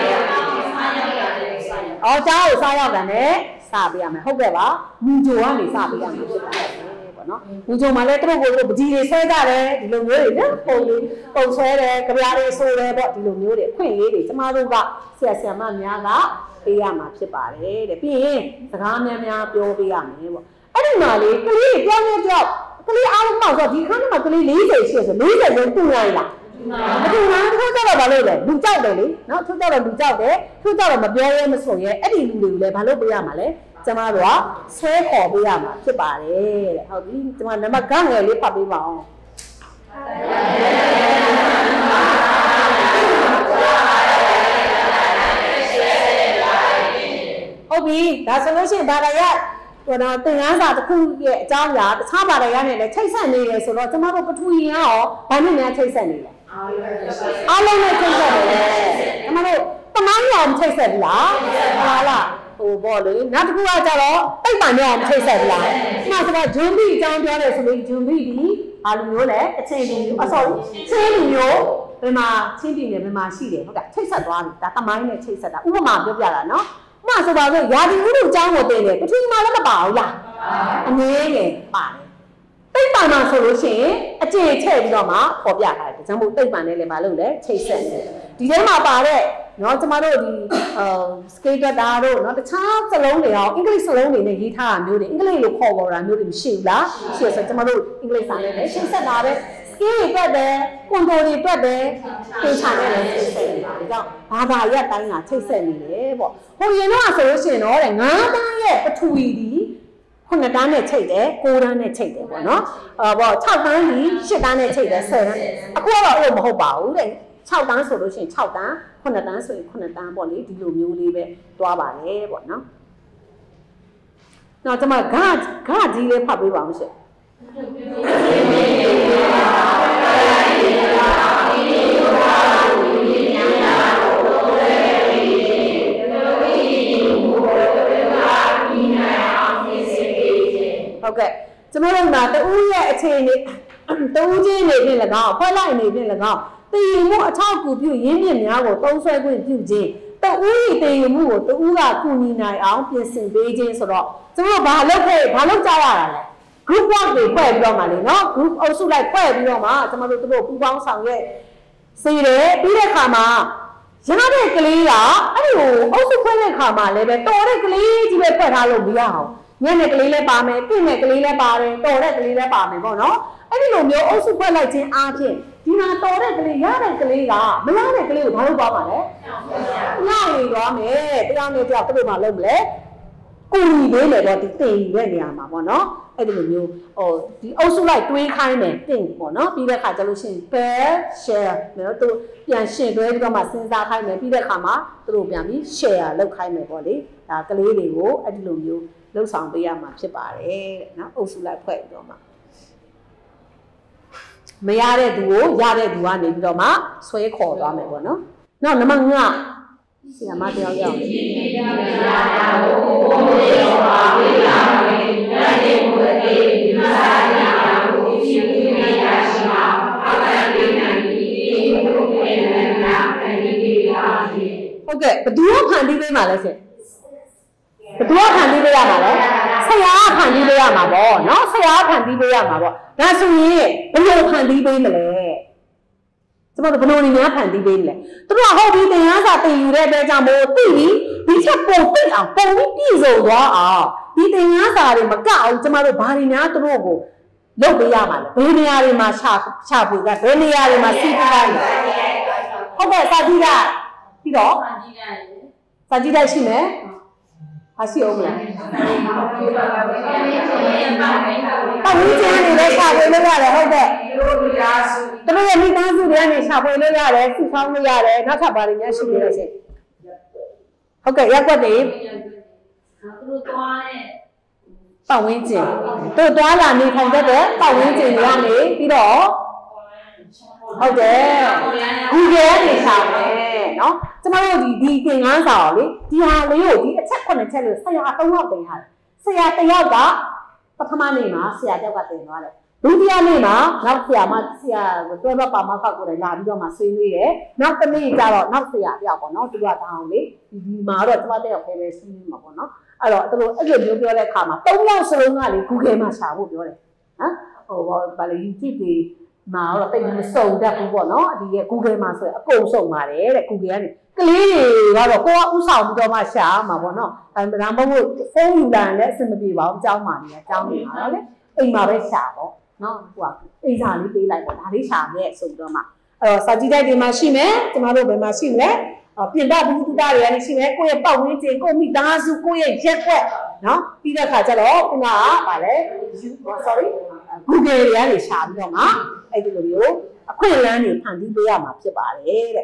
အော်ကြားကိုစားရောက်တယ်နဲ့စပေးရမယ်ဟုတ်ကဲ့ပါမူဂျိုကနေစပေးရမှာဖြစ်ပါတယ်ပေါ့နော်မူဂျိုမှာလည်းသူတို့ကိုပကြီးတွေဆွဲကြတယ်ဒီလိုမျိုးတွေနော်ပုံလေးပုံဆွဲတယ်ကြပြားတွေဆိုတယ်ပေါ့ဒီလိုမျိုးတွေအခွင့်အရေးတွေကျမတို့ကဆရာဆရာမများကပေးရမှာဖြစ်ပါတယ်တဲ့ပြီးရင်စကားများများပြောပေးရမယ်ပေါ့အဲ့ဒီမှာလေကလေးပြောင်းပြောင်းကလေးအားလုံးပေါ့ဆိုဒီခန်းမှာကလေး၄၀ရှိဆို၄၀လုံးတူလိုက်လားမတူဘူးသူကြောက်တော့ဘာလို့လဲလူကြောက်တယ်လေနော်သူကြောက်တော့လူကြောက်တယ်သူကြောက်တော့မပြောရဲမဆိုရဲအဲ့ဒီလူတွေကိုလည်းဘာလို့ပေးရမှာလဲကျမတို့ကဆွဲခေါ်ပေးရမှာဖြစ်ပါတယ်တဲ့ဟုတ်ပြီကျမနံပါတ်ကငယ်လေးဖတ်ပေးပါအောင်ဟုတ်ပြီဒါဆိုလို့ရှိရင်ဘာသာရဟိုတော့သင်ခန်းစာတစ်ခုရဲ့အကြောင်းအရာတခြားဘာသာရနဲ့လည်းချိတ်ဆက်နေတယ်ဆိုတော့ကျမတို့ပထဝီရရောဘာနဲ့များချိတ်ဆက်နေလဲအားလုံးနဲ့ချိတ်ဆက်နေတယ်ကျမတို့တမိုင်းရောမချိတ်ဆက်ဘူးလားဟာလားဟိုပေါ့လေနောက်တစ်ခုကကြတော့ပိတ်ပံနဲ့ရောမချိတ်ဆက်ဘူးလားနောက်ဆိုတော့ဂျွန်ဘီအကြောင်းပြောတယ်ဆိုလို့ဂျွန်ဘီဒီဘာလိုမျိုးလဲအချင်းလူမျိုးအ sorry ချင်းလူမျိုးဘယ်မှာချင်းပြည်နယ်ဘယ်မှာရှိတယ်ဟုတ်ကဲ့ချိတ်ဆက်သွားပြီဒါတမိုင်းနဲ့ချိတ်ဆက်တာဥပမာပြောပြတာနော်ဥပမာဆိုပါဆိုရာဒီဥလူအကြောင်းကိုတင်တယ်ပထမလည်းမပါဘူးလားအနည်းငယ်ပါတယ်တိတ်ပံမှာဆိုလို့ရှိရင်အကျေချဲ့ပြီးတော့မှပေါ်ပြထားတယ်ဒါကြောင့်မို့တိတ်ပံနဲ့လည်းမလုပ်လဲချိတ်ဆက်တယ်ဒီထဲမှာပါတဲ့နော်ကျမတို့ဒီအာစကေတာတာတို့နော်တခြားစလုံးတွေအောင်အင်္ဂလိပ်စလုံးတွေနဲ့ရေးထားတာမျိုးတွေအင်္ဂလိပ်လိုခေါ်ပေါ်တာမျိုးတွေမရှိဘူးလားရှိရဆိုကျမတို့အင်္ဂလိပ်စာနဲ့လည်းချိတ်ဆက်တာပဲစကေတွေတွက်တယ်ကွန်တိုတွေတွက်တယ်သင်္ချာနဲ့လည်းချိတ်ဆက်နေတာဒါကြောင့်ဘာသာရပ်တိုင်းကချိတ်ဆက်နေတယ်ပေါ့ဟိုရင်တော့ဆိုလို့ရှိရင်တော့တဲ့ငါးတန်းရဲ့ပထဝီဒီခုနှစ်တန်းနဲ့ချိတ်တယ်ကိုးတန်းနဲ့ချိတ်တယ်ပေါ့နော်အာပေါ့၆တန်းဒီ၈တန်းနဲ့ချိတ်တယ်ဆယ်တန်းအခုကတော့အဲ့လိုမဟုတ်ပါဘူးတဲ့၆တန်းဆိုလို့ရှိရင်၆တန်းခုနှစ်တန်းဆိုရင်ခုနှစ်တန်းပေါ့လေဒီလိုမျိုးလေးပဲတွားပါတယ်ပေါ့နော်နောက်ကျွန်မဂါဂါကြီးလေးဖတ်ပေးပါဦးရှင်ဟုတ်ကဲ့ကျွန်တော်တို့မှာတူးရဲ့အခြေအနေတူးချင်းနေဖြင့်၎င်းဖွဲ့လိုက်နေဖြင့်၎င်းတည်ယူမှုအထောက်အကူပြုရင်းမြစ်များကိုသုံးဆွဲခွင့်ပြုခြင်းတူးဤတည်ယူမှုကိုတူးကကူညီနိုင်အောင်ပြင်ဆင်ပေးခြင်းဆိုတော့ကျွန်တော်ဘာလုပ်ခဲ့ဘာလုပ်ကြရတာလဲ group work တွေဖွဲ့ပြီးတော့မှလေနော် group အုပ်စုလိုက်ဖွဲ့ပြီးတော့မှကျွန်တော်တို့တို့ပူးပေါင်းဆောင်ရွက်စေတယ်ပြီးတဲ့အခါမှာရတဲ့ကလေးကအဲ့လိုအုပ်စုဖွဲ့တဲ့အခါမှာလည်းပဲတော်တဲ့ကလေးကြီးပဲဖွဲ့ထားလို့မရအောင်ညနေကလေးလည်းပါမယ်ပြည့်မဲ့ကလေးလည်းပါတယ်တော်တဲ့ကလေးလည်းပါမယ်ပေါ့နော်အဲ့ဒီလိုမျိုးအုပ်စုဖွဲ့လိုက်ခြင်းအားဖြင့်ဒီမှာတော်တဲ့ကလေးရတဲ့ကလေးကမရတဲ့ကလေးကိုဘာလို့သွားမှာလဲညနေသွားမယ်တရားနဲ့တရားသူတို့မှလုပ်မလဲကိုညီလေးလေတော့ဒီတင်ယူတဲ့နေရာမှာပေါ့နော်အဲ့ဒီလိုမျိုးဟိုဒီအုပ်စုလိုက်တွေးခိုင်းမယ်တင်ပေါ့နော်ပြီးတဲ့အခါကျလို့ရှိရင် pair share နော်သူပြန်ရှင်းတွဲပြီးတော့မှစဉ်းစားခိုင်းမယ်ပြီးတဲ့အခါမှာသူတို့ပြန်ပြီး share လုပ်ခိုင်းမယ်ပေါ့လေဒါကလေးတွေကိုအဲ့ဒီလိုမျိုးလှုပ်ဆောင်ပေးရမှာဖြစ်ပါတယ်တဲ့နော်အုပ်စုလိုက်ဖွဲ့ပြီးတော့မှမရတဲ့သူကိုရတဲ့သူကနေပြီးတော့မှဆွဲခေါ်သွားမယ်ပေါ့နော်နောက်နံပါတ်၅ဆရာမတယောက်ရောက်တယ်ဟုတ်ကဲ့ဘယ်သူကဖန်တီးပေးမှာလဲဆရာဘယ်သူကဖန်တီးပေးရမှာလဲဆရာကဖန်တီးပေးရမှာပေါ့နော်ဆရာကဖန်တီးပေးရမှာပေါ့ဒါဆိုရင်ဘယ်လိုဖန်တီးပေးမလဲကျွန်တော်တို့ဘယ်လိုနေများဖန်တီးပေးလဲသူတို့ကဟုတ်ပြီတင်ရစာတင်ယူတဲ့အတွက်ကြောင့်မို့သိပြီဒီချက်ပုံသိအောင်ပုံပြီးပြည့်စုံသွားအောင်ဒီတင်ရစာတွေမကအောင်ကျွန်တော်တို့ဘာတွေများသူတို့ကိုလုပ်ပေးရမှာလဲဘယ်နေရာတွေမှာချချပွေကဘယ်နေရာတွေမှာစီးပြလိုက်လဲဟုတ်ကဲ့စာကြည့်တာပြီးတော့စာကြည့်တာစာကြည့်တာရှိမယ်ဟာရှိအောင်မလားပတ်ဝန်းကျင်ကနေလည်းရှာဖွေလို့ရတယ်ဟုတ်ကဲ့သူတို့ရဲ့မိသားစုတွေကနေရှာဖွေလို့ရတယ်စုဆောင်းလို့ရတယ်နောက်ထပ်ဘာတွေများရှိနေလဲရှင်ဟုတ်ကဲ့ရက်ွက်တွေသူတို့သွားတဲ့ပတ်ဝန်းကျင်သူတို့သွားလာနေထိုင်တဲ့ပတ်ဝန်းကျင်တွေကနေပြီးတော့ဟုတ်တယ် Google ကနေရှာမယ်နော်ကျမတို့ဒီဒီသင်ခန်းစာကိုလေဒီဟာလေးကိုဒီအချက်ခုနှစ်ချက်လို့ဆရာသုံးယောက်သင်ရတယ်ဆရာတစ်ယောက်ကပထမနေ့မှာဆရာတစ်ယောက်ကသင်သွားတယ်ဒုတိယနေ့မှာနောက်ဆရာမဆရာတွဲဘက်ပါမဖတ်ကိုလည်းလာပြီးတော့မှဆွေးနွေးတယ်နောက်တစ်နေ့ကျတော့နောက်ဆရာတစ်ယောက်ပေါ့နော်သူကတောင်းလေဒီမှာတော့ကျမတစ်ယောက်ပဲပဲဆွေးနွေးမှာပေါ့နော်အဲ့တော့သူတို့အဲ့လိုမျိုးပြောတဲ့အခါမှာသုံးယောက်စလုံးကလေ Google မှာရှာဖို့ပြောတယ်ဟမ်ဟိုဘာလဲ YouTube တွေမှာတော့တိတ်မစုံတတ်ဘူးပေါ့နော်ဒီရဲ့ Google မှာဆိုရင်အကုန်စုံပါတယ်တဲ့ Google ကနေကလေးတွေကတော့ကိုကဥဆောင်ပြီးတော့မှရှာမှာပေါ့နော်အဲဒါမှမဟုတ်ဖုန်းယူလာရင်လည်းအဆင်မပြေပါဘူးအကြောင်းမှနေအကြောင်းနေမှာတော့လေအိမ်မှာပဲရှာပေါ့နော်ဟိုကအိမ်စာလေးပေးလိုက်ပေါ့ဒါလေးရှာခဲ့ဆိုပြီးတော့မှအဲ့တော့စာကြည့်တိုက်တွေမှာရှိမယ်ကျမတို့ဘယ်မှာရှိမလဲပြင်ပဘူးတူတာတွေလည်းရှိမယ်ကိုယ့်ရဲ့ပတ်ဝန်းကျင်ကိုယ့်မိသားစုကိုယ့်ရဲ့ရက်ွက်နော်ပြီးတဲ့အခါကျတော့ခုနကဗာလဲ sorry Google တွေကနေရှာပြီးတော့မှအဲ့ဒီလိုမျိုးအခွင့်အလမ်းတွေဖန်တီးပေးရမှာဖြစ်ပါတယ်တဲ့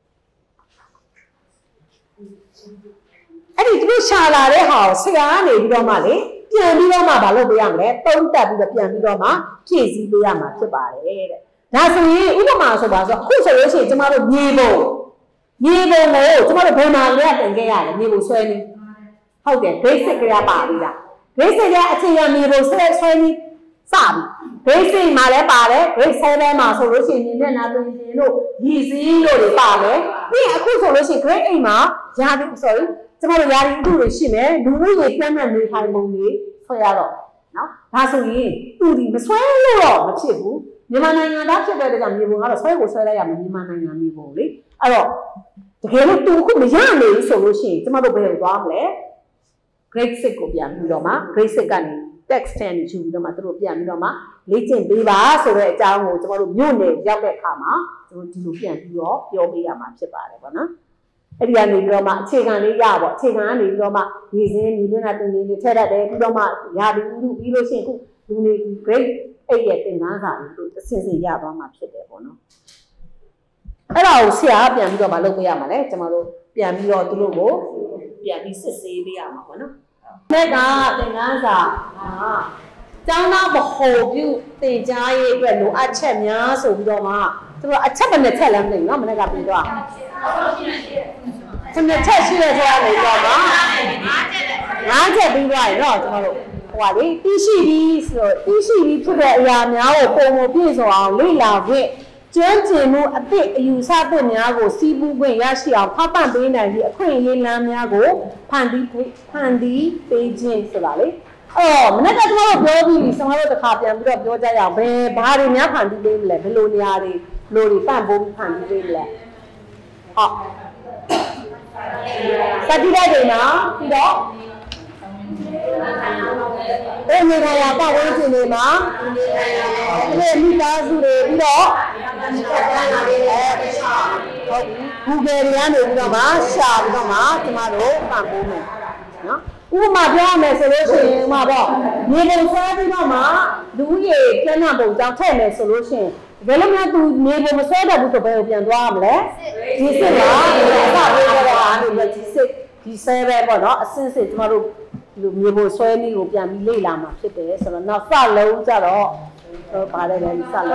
အဲ့ဒီသူတို့ရှာလာတဲ့ဟာကိုဆရာကနေပြီးတော့မှလေပြန်ပြီးတော့မှမလုပ်ပေးရမလဲတုံးတက်ပြီးတော့ပြန်ပြီးတော့မှဖြည့်ဆည်းပေးရမှာဖြစ်ပါတယ်တဲ့ဒါဆိုရင်ဥပမာဆိုပါဆိုအခုဆိုလို့ရှိရင်ကျမတို့မြေပုံမြေပုံကိုကျမတို့ဘယ်မှာလဲတင်ခဲ့ရလဲမြေပုံဆွဲနေဟုတ်တယ် basic ကရပါပြီလား basic ရဲ့အခြေခံမြေပုံဆွဲဆွဲပြီးစပြီ basic မှာလည်းပါတယ် grade seven မှာဆိုလို့ရှိရင်မျက်နှာသွင်းခြင်းတို့ရည်စည်းတို့တွေပါတယ်ပြီးအခုဆိုလို့ရှိရင် grade eight မှာယာဒီ sorry ကျွန်တော်တို့ယာဒီဥတွေရှိမယ်လူမှုရေးပြန့်နှံ့နေထိုင်ပုံတွေဆွဲရတော့နော်ဒါဆိုရင်သူဒီမဆွဲလို့တော့မဖြစ်ဘူးမြန်မာနိုင်ငံသားဖြစ်တဲ့ကြောင့်မြေပုံကတော့ဆွဲကိုဆွဲလိုက်ရမယ်မြန်မာနိုင်ငံမြေပုံလေအဲ့တော့တကယ်လို့သူအခုမရနိုင်ဘူးဆိုလို့ရှိရင်ကျွန်တော်တို့ဘယ်လိုသွားမလဲ grade six ကိုပြန်ပြီးတော့မှ grade six ကနေ text ten ယူပြီးတော့မှသူတို့ပြန်ပြီးတော့မှလေ့ကျင့်ပေးပါဆိုတဲ့အကြောင်းကိုကျွန်တော်တို့မြို့နယ်ရောက်တဲ့အခါမှာကျွန်တော်ဒီလိုပြန်ပြီးတော့ပြောပေးရမှာဖြစ်ပါတယ်ပေါ့နော်အဲ့ဒီကနေပြီးတော့မှအခြေခံလေးရပေါ့အခြေခံကနေပြီးတော့မှရည်စင်းညီမျက်နှာတင်လေးထည့်တတ်တယ်ပြီးတော့မှရာဒီဥပြီးလို့ရှိရင်အခုလူနေ grade eight ရဲ့သင်ခန်းစာကိုအစဉ်စဉ်ရသွားမှာဖြစ်တယ်ပေါ့နော်အဲ့ဒါကိုဆရာပြန်ပြီးတော့မလုပ်ပေးရမှာလေကျွန်တော်တို့ပြန်ပြီးတော့သူတို့ကိုပြန်ပြီးစစ်ဆေးပေးရမှာပေါ့နော်။ဒါကသင်ခန်းစာဟာကျောင်းသားဗဟိုပြုသင်ကြားရေးအတွက်လိုအပ်ချက်များဆိုပြီးတော့မှသူတို့အချက်ပဲနဲ့ချက်လမ်းမသိဘူးနော်မနေ့ကပြီးတော့။ဒီချက်ရှိတဲ့ဆိုတာလေတော့မှာငါးချက်ပြီးသွားရင်တော့ကျွန်တော်တို့ဟိုပါလေတီးရှိပြီးဆိုတော့တီးရှိပြီးဖြစ်တဲ့အရာများကိုပုံပုံပြည့်စုံအောင်လေ့လာခွင့်ကျွမ်းကျင်မှုအသည့်အယူဆသစ်များကိုစီးပူးခွင့်ရရှိအောင်ဖောက်ပံ့ပေးနိုင်ပြီးအခွင့်အရေးလမ်းများကိုဖန်တီးဖန်တီးပေးခြင်းဆိုတာလေအော်မနေ့ကကျွန်တော်တို့ပြောပြီးကျွန်တော်တို့တစ်ခါပြန်ပြီးတော့ပြောကြရအောင်ဘယ်ဘာတွေများဖန်တီးပေးမလဲဘယ်လိုနေရာတွေလိုတွေပံ့ပိုးဖန်တီးပေးမလဲဟုတ်စတိတဲ့တွေမှာပြီးတော့အဲ့ဒီနေရာပတ်ဝန်းကျင်တွေမှာဒီမိသားစုတွေပြီးတော့ဟုတ်ပြီ Google တွေကနေပြီးတော့မှရှာပြီးတော့မှကျမတို့ပံ့ပိုးမယ်နော်ဥပမာပြောရမယ်ဆိုလို့ရှိရင်ဥပမာပေါ့မြေပုံဆွဲပြီးတော့မှလူဦးရေကျန်းမာပုံကြောင့်ထည့်မယ်ဆိုလို့ရှိရင်ဘယ်လိုမျိုးသူမြေပုံမဆွဲတော့ဘူးဆိုဘယ်ကိုပြန်သွားရမလဲဒီစစ်ပါအစပေးကြတာအဲ့ဒီဒီစစ်ဒီဆဲပဲပေါ့နော်အစင်းစစ်ကျမတို့လူမျိုးကိုဆွဲနည်းကိုပြန်ပြီးလေ့လာမှာဖြစ်တယ်ဆိုတော့နောက်စလုံးကြတော့ဟိုပါတယ်လေစလုံး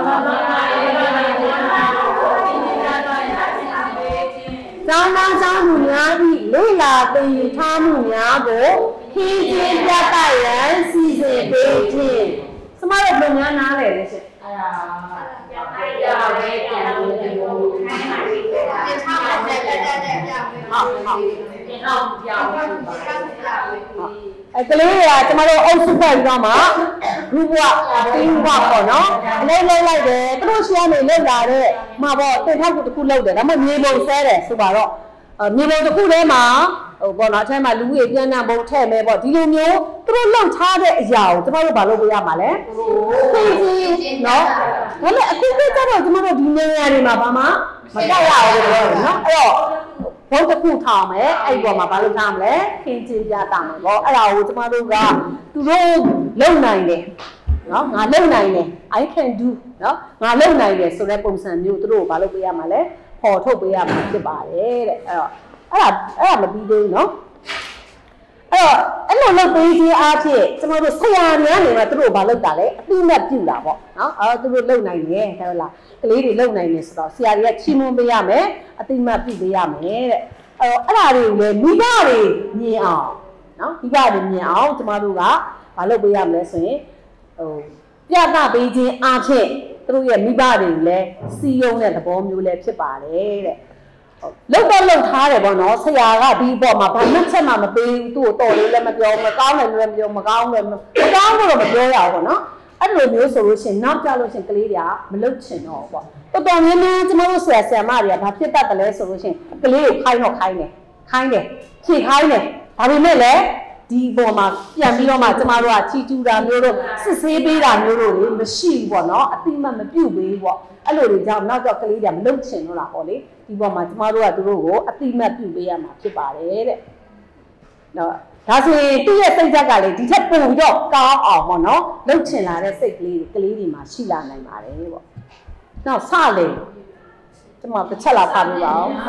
ကျောင်းသားကျောင်းသူများဤလေ့လာသင်ယူထားမှုများကိုဖြည့်ကျင်းပြသရန်စီစဉ်ပေးခြင်းစမတို့ဘယ်များနားလဲလဲရှင်အဲ့ဒါပြန်ရပဲပြန်လို့ဒီလိုခိုင်းပါရှိတယ်ပြန်ထားပါနဲ့တက်တက်နဲ့ပြန်ပြီးဟုတ်ဟုတ်ပြန်တော့ပြောင်းပြန်အဲကလေးတွေကကျမတို့အုပ်စုဖွဲ့ပြီးတော့မှ group work team work ပေါ့နော်အလေးလေးလိုက်တယ်သူတို့ရှင်းနေလောက်လာတဲ့မှာပေါ့တင်ထောက်ကူတစ်ခုလောက်တယ်ဒါမှမြေပုံဆွဲတယ်ဆိုပါတော့မြေပုံတစ်ခုထဲမှာဟိုပေါ့နော်အထက်မှာလူကြီးပြန်နှံပုံထည့်မယ်ပေါ့ဒီလိုမျိုးသူတို့လောက်ထားတဲ့အရာကိုကျမတို့ဘာလုပ်ပေးရမှာလဲသိကြီးနော်ဒါပေမဲ့အခုခေတ်ကျတော့ကျမတို့ဒီနေရာတွေမှာဘာမှမတောက်ရဘူးလို့ပြောတယ်နော်အဲ့တော့ဘုံတစ်ခုထောင်မယ်အဲ့ပေါ်မှာဘာလို့ထားမလဲခင်းချင်းပြတာမယ်ပေါ့အဲ့ဒါကိုကျမတို့ကသူတို့လုံနိုင်တယ်နော်ငါလုံနိုင်တယ် I can do နော်ငါလုံနိုင်တယ်ဆိုတဲ့ပုံစံမျိုးသူတို့ကိုဘာလုပ်ပေးရမှာလဲပေါ်ထုတ်ပေးရမှာဖြစ်ပါတယ်တဲ့အဲ့တော့အဲ့ဒါအဲ့ဒါမပြီးသေးဘူးနော်အဲ့တော့အဲ့လိုလုပ်ပေးခြင်းအားဖြင့်ကျွန်တော်တို့ဆရာများနေမှာသူတို့ဘာလုပ်တာလဲအတိမတ်ပြုတာပေါ့နော်အဲ့တော့သူတို့လုံနိုင်တယ်ဟုတ်လားကလေးတွေလုံနိုင်တယ်ဆိုတော့ဆရာတွေကချီးမွမ်းပေးရမယ်အတိမတ်ပြုပေးရမယ်တဲ့အဲ့တော့အဲ့ဒါတွေကိုလည်းမိဘတွေမြင်အောင်နော်မိဘတွေမြင်အောင်ကျွန်တော်တို့ကဘာလုပ်ပေးရမလဲဆိုရင်ဟိုပြသပေးခြင်းအားဖြင့်သူတို့ရဲ့မိဘတွေလည်းစီယုံတဲ့သဘောမျိုးလည်းဖြစ်ပါတယ်တဲ့လောက်တော့လောက်ထားတယ်ပေါ့နော်ဆရာကဒီအပေါ်မှာဘာမှချက်မှမပေးဘူးသူ့ကိုတော်လေးလည်းမပြောမကောင်းတယ်လည်းမပြောမကောင်းလည်းမကောင်းလို့တော့မပြောရဘူးပေါ့နော်အဲ့လိုမျိုးဆိုလို့ရှိရင်နောက်ကြလို့ရှိရင်ကလေးတွေကမလုတ်ချင်တော့ပေါ့တော်တော်များများကျမတို့ဆရာဆရာမတွေကဘာဖြစ်တတ်တယ်လဲဆိုလို့ရှိရင်ကလေးကိုခိုင်းတော့ခိုင်းတယ်ခိုင်းတယ်ဖြည့်ခိုင်းတယ်ဒါပေမဲ့လည်းဒီပေါ်မှာပြန်ပြီးတော့မှကျမတို့ကချီကျူတာမျိုးတို့စစ်ဆေးပေးတာမျိုးတို့လေမရှိဘူးပေါ့နော်အတိမတ်မပြုတ်ပေးဘူးပေါ့အဲ့လိုတွေကြောင့်နောက်တော့ကလေးတွေကမလုတ်ချင်တော့လားပေါ့လေဒီပေါ်မှာကျမတို့ကသူတို့ကိုအတိမတ်ပြုတ်ပေးရမှာဖြစ်ပါတယ်တဲ့နော်ဒါဆိုရင်သူ့ရဲ့စိတ်ဓာတ်ကလေဒီထက်ပိုပြီးတော့ကောင်းအောင်ပေါ့နော်လုတ်ချင်လာတဲ့စိတ်ကလေးကလေးတွေမှာရှိလာနိုင်ပါတယ်ပေါ့နောက်စလေကျမတစ်ချက်လာဖားပြပါအောင်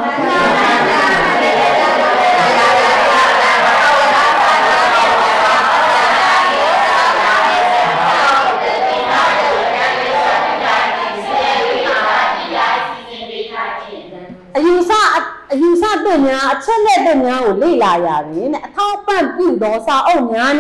အယူဆအယူဆတဲ့များအချက်လက်တဲ့များကိုလေ့လာရတယ်နဲ့အထောက်ပံ့ပြုသောစာအုပ်များနဲ့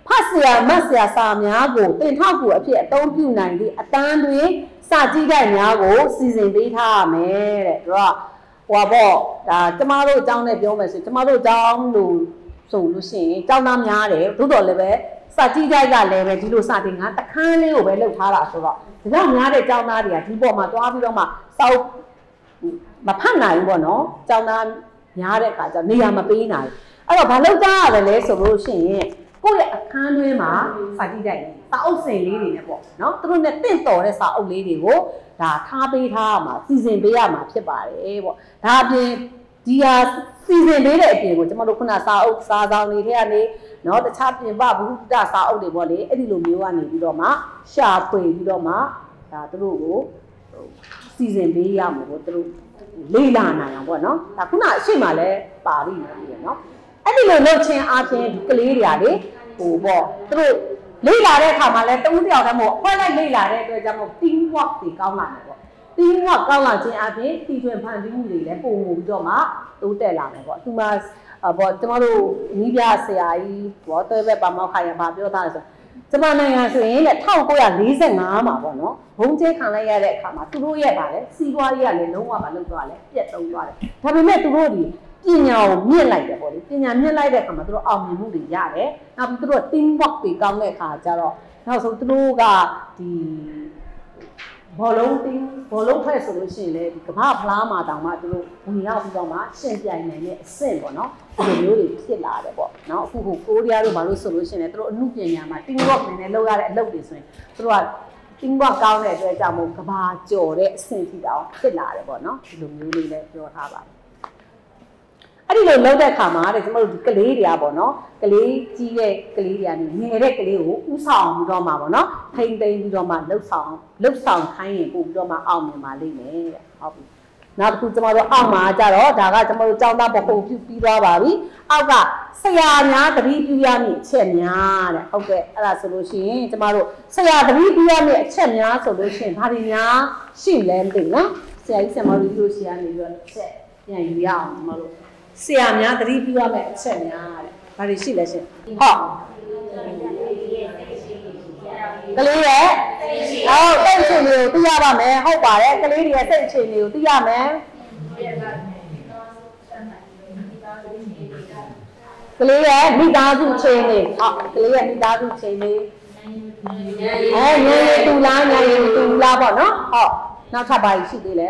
ဖတ်ဆရာမတ်ဆရာစာများကိုတင်ထောက်ကူအဖြစ်အသုံးပြုနိုင်သည့်အတန်းတွင်စာကြည့်တဲ့များကိုစီစဉ်ပေးထားရမယ်တဲ့သူကဟိုပေါ့ဒါကျမတို့အကြောင်းနဲ့ပြောမယ်ဆိုကျမတို့အကြောင်းလို့ဆိုလို့ရှိရင်ကျောင်းသားများတယ်သို့တော်လည်းပဲစာကြည့်တဲ့ကလည်းပဲဒီလိုစာတင်ကတခန်းလေးကိုပဲလုပ်ထားတာဆိုတော့ဒါကြောင့်များတဲ့ကျောင်းသားတွေကဒီပေါ်မှာတွားပြီးတော့မှစောက်မဖတ်နိုင်ဘူးပေါ့နော်ကျောင်းသားများတဲ့အခါကျနေရာမပေးနိုင်အဲ့တော့ဘာလုပ်ကြရလဲဆိုလို့ရှိရင်ကိုယ့်ရဲ့အခန်းတွင်းမှာစာကြည့်တဲ့စာအုပ်စင်လေးတွေနဲ့ပေါ့နော်သူတို့နဲ့တင့်တော်တဲ့စာအုပ်လေးတွေကိုဒါထားပေးထားရမှာစီစဉ်ပေးရမှာဖြစ်ပါတယ်ပေါ့ဒါအပြင်ဒီဟာစီစဉ်ပေးတဲ့အပြင်ကိုကျွန်တော်တို့ခုနစာအုပ်စာဆောင်တွေထဲကနေနော်တခြားပြင်ပဘုဒ္ဓစာအုပ်တွေပေါ့လေအဲ့ဒီလိုမျိုးကနေပြီးတော့မှရှာဖွေပြီးတော့မှဒါသူတို့ကိုစီစဉ်ပေးရမှာပေါ့သူတို့လေ့လာနိုင်အောင်ပေါ့နော်ဒါခုနအရှိမှလည်းပါပြီနော်အဲ့ဒီလိုလုပ်ချင်းအားဖြင့်ဒီကလေးတွေကလေဟိုပေါ့သူတို့လေ့လာတဲ့အခါမှာလည်းတုံးတယောက်တည်းမဟုတ်အဖွဲ့လိုက်လေ့လာတဲ့အတွက်ကြောင့်မို့ team work တွေကောင်းလာတယ်ပေါ့ team work ကောင်းလာခြင်းအားဖြင့်တီထွင်ဖန်တီးမှုတွေလည်းပုံမှုပြီးတော့မှတိုးတက်လာမယ်ပေါ့သူမှပေါ့ကျမတို့နီးပြဆရာကြီးပေါ့တွဲဘက်ပါမောက်ခါရပါပြောထားတယ်ဆိုကျမနိုင်ငံဆိုရင်လေ၁၉၄၅မှာပေါ့နော်ဘုံကျဲခံလိုက်ရတဲ့အခါမှာသူတို့ရဲ့ပါလေစီးပွားရေးကလည်းလုံးဝမလုပ်သွားလဲပြက်သုံးသွားတယ်ဒါပေမဲ့သူတို့ဒီပညာကိုမြင့်လိုက်တယ်ပေါ့လေပညာမြင့်လိုက်တဲ့အခါမှာသူတို့အောင်မြင်မှုတွေရတယ်နောက်ပြီးသူတို့ team work တွေကောင်းတဲ့အခါကျတော့နောက်ဆုံးသူတို့ကဒီဘောလုံးတင်းဘောလုံးဖက်ဆိုလို့ရှိရင်လေဒီကမ္ဘာဖလားမှာတောင်မှသူတို့ဝင်ရောက်ပြီးတော့မှရှင်းပြိုင်နိုင်တဲ့အဆင့်ပေါ့နော်ဒီလိုမျိုးတွေဖြစ်လာတယ်ပေါ့နော်အခုခုကိုရီးယားတို့ဘာလို့ဆိုလို့ရှိရင်လေသူတို့အမှုပညာမှာ team work နဲ့လုပ်ရတဲ့အလုပ်တွေဆိုရင်သူတို့က team work ကောင်းတဲ့အတွက်ကြောင့်မို့ကမ္ဘာကျော်တဲ့အဆင့်ထိတောင်ဖြစ်လာတယ်ပေါ့နော်ဒီလိုမျိုးလေးလည်းပြောထားပါတယ်အဲ့ဒီလိုလုပ်တဲ့အခါမှာတဲ့ကျွန်တော်တို့ဒီကလေးတွေကပေါ့နော်ကလေးကြီးတဲ့ကလေးတွေကနေငယ်တဲ့ကလေးကိုဥဆောင်ပြီးတော့မှပေါ့နော်ထိမ့်သိမ့်ပြီးတော့မှလှုပ်ဆောင်လှုပ်ဆောင်ခိုင်းရင်ပို့ပြီးတော့မှအောင်မြင်ပါလိမ့်မယ်တဲ့ဟုတ်ပြီနောက်တစ်ခုကျွန်တော်တို့အောက်မှာကြတော့ဒါကကျွန်တော်တို့ចောင်းသားပေါ်ပုံပြုပြီးသွားပါပြီအောက်ကဆရာများတတိပြုရမည့်အချက်များတဲ့ဟုတ်ကဲ့အဲ့ဒါဆိုလို့ရှိရင်ကျွန်တော်တို့ဆရာတတိပြုရမည့်အချက်များဆိုလို့ရှိရင်ဘာတွေများရှိလဲမသိဘူးနော်ဆရာကြီးဆရာမတို့လို့ရှိရနေပြီးတော့ချက်ပြန်ယူရအောင်ကျွန်တော်တို့ဆရာများတတိပြုရမယ့်အချက်များတဲ့ဘာတွေရှိလဲရှင်ဟုတ်ကလေးရဲ့ဟုတ်စိတ်အခြေအနေကိုသိရပါမယ်ဟုတ်ပါတယ်ကလေးတွေရဲ့စိတ်အခြေအနေကိုသိရမယ်ကလေးရဲ့မိသားစုအခြေအနေဟုတ်ကလေးရဲ့မိသားစုအခြေအနေအဲညနေတူလားညနေတူလားပေါ့နော်ဟုတ်နောက်ထပ်ဘာရှိသေးလဲ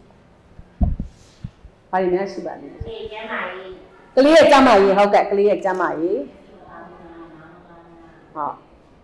ဘာတွေများရှိပါလဲကလေးရဲ့ကျမကြီးဟုတ်ကဲ့ကလေးရဲ့ကျမကြီးဟုတ်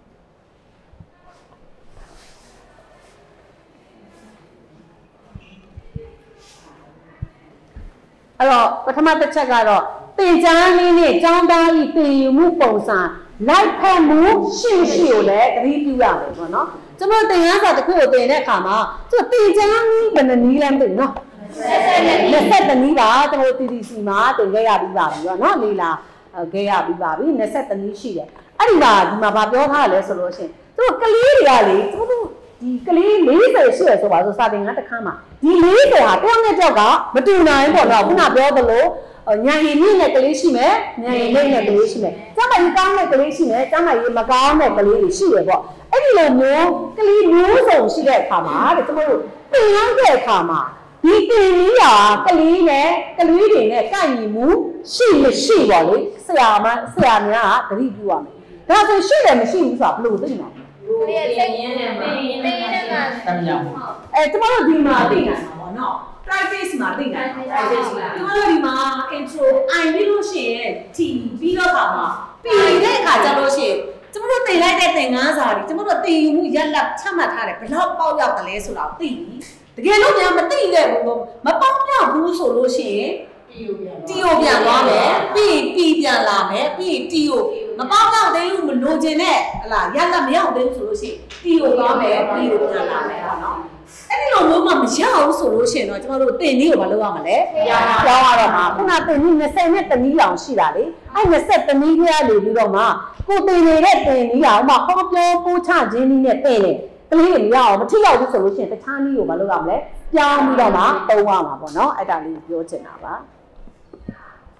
အဲ့တော့ပထမတစ်ချက်ကတော့သင်ကြားနည်းနဲ့ကျောင်းသားဤသင်ယူမှုပုံစံလိုက်ဖက်မှုရှိရှိကိုလည်းသတိပြုရမယ်ပေါ့နော်ကျွန်တော်သင်ခန်းစာတစ်ခုကိုသင်တဲ့အခါမှာကျွန်တော်သင်ကြားနည်းဘယ်နှနည်းလဲမသိဘူးနော်နှစ်ဆက်တနည်းပါကျွန်တော် T D C မှာသင်ခဲ့ရပြီးပါပြီပေါ့နော်လေလာခဲ့ရပြီးပါပြီနှစ်ဆက်တနည်းရှိတယ်အဲ့ဒီမှာဒီမှာဗာပြောထားလဲဆိုလို့ရှိရင်သူတို့ကလေးတွေကလေသူတို့ဒီကလေး၄၀ရှိရဆိုပါဆိုစာသင်ခန်းတစ်ခန်းမှာဒီ၄၀ဟာတောင်းတဲ့ကြောက်ကမတူနိုင်ပေါ့နော်ခုနပြောသလိုညာရည်မြင့်တဲ့ကလေးရှိမယ်ညာရည်လိမ့်တဲ့ကလေးရှိမယ်ကျမကြီးကောင်းတဲ့ကလေးရှိမယ်ကျမကြီးမကောင်းတဲ့ကလေးတွေရှိရပေါ့အဲ့ဒီလိုမျိုးကလေးမျိုးစုံရှိတဲ့အခါမှာတဲ့ကျွန်တော်တို့သင်ရတဲ့အခါမှာဒီတင်ကြီးကကလေးနဲ့ကလေးတွေနဲ့ကိုက်ညီမှုရှိမရှိပေါ့လေဆရာမဆရာများကတတိပြုရမယ်ဒါဆိုရှိတယ်မရှိဘူးဆိုတာဘယ်လိုသိမှာလဲတည်ရင်းနဲ့မှာတည်ရင်းနဲ့မှာတမ်းကြောင်အဲကျမတို့ဒီမှာသိနိုင်မှာပေါ့နော် practice မှာသိနိုင်မှာ practice မှာကျမတို့ဒီမှာ intro အိုင်ပြီးလို့ရှိရင် T ပြီးတော့ခါမှာပြီးတဲ့အခါကျလို့ရှိရင်ကျမတို့တင်လိုက်တဲ့သင်ခန်းစာတွေကျမတို့တင်ယူမှုရက်လက်ချမှတ်ထားတယ်ဘယ်တော့ပေါက်ရောက်တယ်လဲဆိုတာကိုသိပြီတကယ်လို့များမသိခဲ့ဘူးမပေါက်မြောက်ဘူးဆိုလို့ရှိရင်တီယိုပြန်သွားမယ်ပြီးပြီးပြန်လာမယ်ပြီးတီယိုမပေါက်မြောက်သေးဘူးမလိုချင်တဲ့ဟလာရက်လက်မရောက်သေးဘူးဆိုလို့ရှိရင်တီယိုသွားမယ်ပြီးကိုပြန်လာမယ်ပေါ့နော်အဲ့ဒီလိုမျိုးမှမရအောင်ဆိုလို့ရှိရင်တော့ကျမတို့တင်နည်းကိုမလုပ်ရမှာလဲပြောင်းရတော့မှာခုနတင်နည်း၂၀နဲ့တနည်းအောင်ရှိတာလေအဲ့၂၀တနည်းပြရလို့ပြီးတော့မှကိုတင်နေတဲ့တင်နည်းအောင်မှဟောပြောပို့ချခြင်းနည်းနဲ့တင်တယ်ကလေးတွေမရအောင်မထိရောက်ဘူးဆိုလို့ရှိရင်တခြားနည်းကိုမလုပ်ရမလဲပြောင်းပြီးတော့မှသုံးရမှာပေါ့နော်အဲ့ဒါလေးပြောချင်တာပါ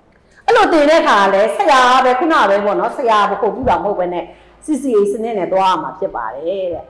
အဲ့လိုတင်တဲ့ခါလဲဆရာပဲခုနပဲပေါ့နော်ဆရာဘခုပြတာမဟုတ်ပဲနဲ့ C C A စနစ်နဲ့သွားရမှာဖြစ်ပါတယ်တဲ့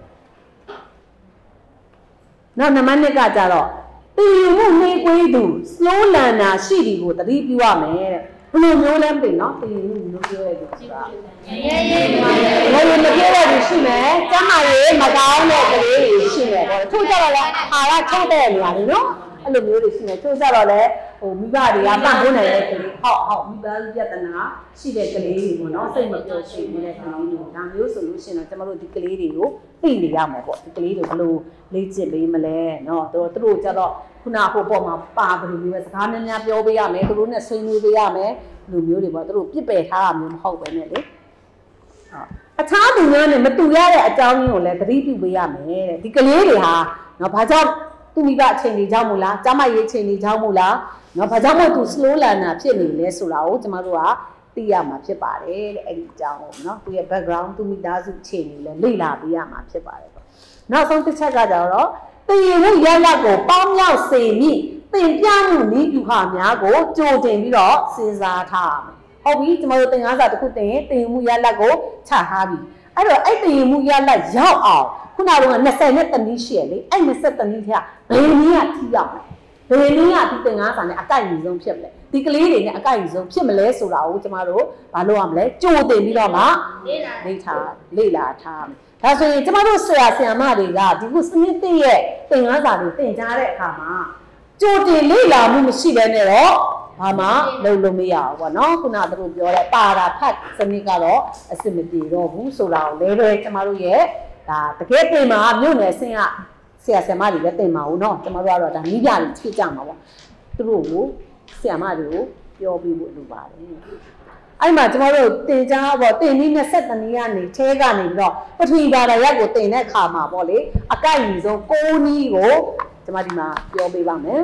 နောက်နံပါတ်နှစ်ကကြတော့တည်ယူမှုနှေးကွေးသူ slow learner ရှိဒီကိုသတိပြုရမယ်တဲ့ဘယ်လိုမျိုးလဲမသိနော်တည်ယူမှုမျိုးပြောရလို့ဆိုတာရဲရဲပါရဲရဲမပြောရဘူးရှိမယ်ကျမရေးမကောင်းတဲ့ကလေးတွေရှိမယ်ပေါ့ထို့ကြတော့လဲအာရချုပ်တဲ့နေရာတွေနော်အဲ့လိုမျိုးတွေရှိတယ်ထို့ကြတော့လဲဟိုမိဘတွေကပတ်ဖို့နေတဲ့ကလေးဟောက်ဟောက်မိဘပြဿနာရှိတဲ့ကလေးတွေပေါ့နော်စိတ်မပြောရှိနေတဲ့ကလေးတွေဒါမျိုးဆိုလို့ရှိရင်တော့ကျမတို့ဒီကလေးတွေကိုသိနေရမယ်ပေါ့ဒီကလေးတွေဘယ်လိုလေ့ကျင့်ပေးမလဲနော်သူတို့တို့ကြတော့ခုနဟိုပေါ်မှာပါဘယ်လိုမျိုးပဲစကားများများပြောပေးရမယ်သူတို့နဲ့ဆွေးနွေးပေးရမယ်လူမျိုးတွေပေါ့သူတို့ပြစ်ပယ်ထားတာမျိုးမဟုတ်ပဲနဲ့လေအခြားသူများနဲ့မတူရတဲ့အကြောင်းရင်းကိုလည်းသတိပြုပေးရမယ်တဲ့ဒီကလေးတွေဟာနော်ဘာကြောင့်သူမိဘအချိန်ကြီးကြောင့်မို့လားကျမရေးအချိန်ကြီးကြောင့်မို့လားနော်ဘာကြောင့်မို့သူ slow learner ဖြစ်နေလဲဆိုတာကိုကျမတို့ကသိရမှာဖြစ်ပါတယ်တဲ့အဲ့ဒီအကြောင်းကိုနော်သူရဲ့ background သူမိသားစုအချိန်ကြီးလည်းလေ့လာပေးရမှာဖြစ်ပါတယ်ပေါ့နောက်ဆုံးတစ်ချက်ကကြတော့သင်ယူမှုရလဒ်ကိုပေါင်းမြောက်စေမည့်သင်ပြမှုနည်းဗျူဟာများကိုကြိုတင်ပြီးတော့စဉ်းစားထားရမယ်ဟုတ်ပြီကျမတို့သင်ခန်းစာတစ်ခုသင်ရင်သင်ယူမှုရလဒ်ကိုချထားပြီအဲ့တော့အဲ့သင်ယူမှုရလဒ်ရောက်အောင်ခုနကတော့၂၀နဲ့တနည်းရှိရလေအဲ့၂၀တနည်းထဲကဘယ်နည်းကထိရောက်လဲဘယ်နည်းကဒီသင်ခန်းစာနဲ့အကိုက်အညီဆုံးဖြစ်မလဲဒီကလေးတွေနဲ့အကိုက်အညီဆုံးဖြစ်မလဲဆိုတာကိုကျမတို့ဘာလို့ရမလဲကြိုတင်ပြီးတော့မှလေ့လာလေ့ထားလေ့လာထားဒါဆိုရင်ကျမတို့ဆရာဆရာမတွေကဒီခုစနစ်သစ်ရဲ့သင်ခန်းစာတွေသင်ကြားတဲ့အခါမှာကြိုတင်လေ့လာမှုမရှိဘဲနဲ့တော့ဘာမှလုပ်လို့မရဘူးပေါ့နော်ခုနကတို့ပြောတဲ့ပါရာဖတ်စနစ်ကတော့အစစ်မပြေတော့ဘူးဆိုတာကိုလဲလဲကျမတို့ရဲ့ဒါတကယ်တင်မှာမြို့နယ်အဆင့်ကဆရာဆရာမတွေလည်းတင်မှာဘူးเนาะကျမတို့ကတော့ဒါမိပြတွေဖြစ်ကြမှာပေါ့သူတို့ကိုဆရာမတွေကိုပြောပြဖို့လိုပါတယ်အဲ့မှာကျမတို့တင်ကြားပေါ့တင်နည်း၂၀တနည်းကနေထဲကနေပြီးတော့ပထဝီဘာသာရပ်ကိုတင်တဲ့အခါမှာပေါ့လေအကိုက်ကြီးဆုံးကိုးနည်းကိုကျမဒီမှာပြောပေးပါမယ်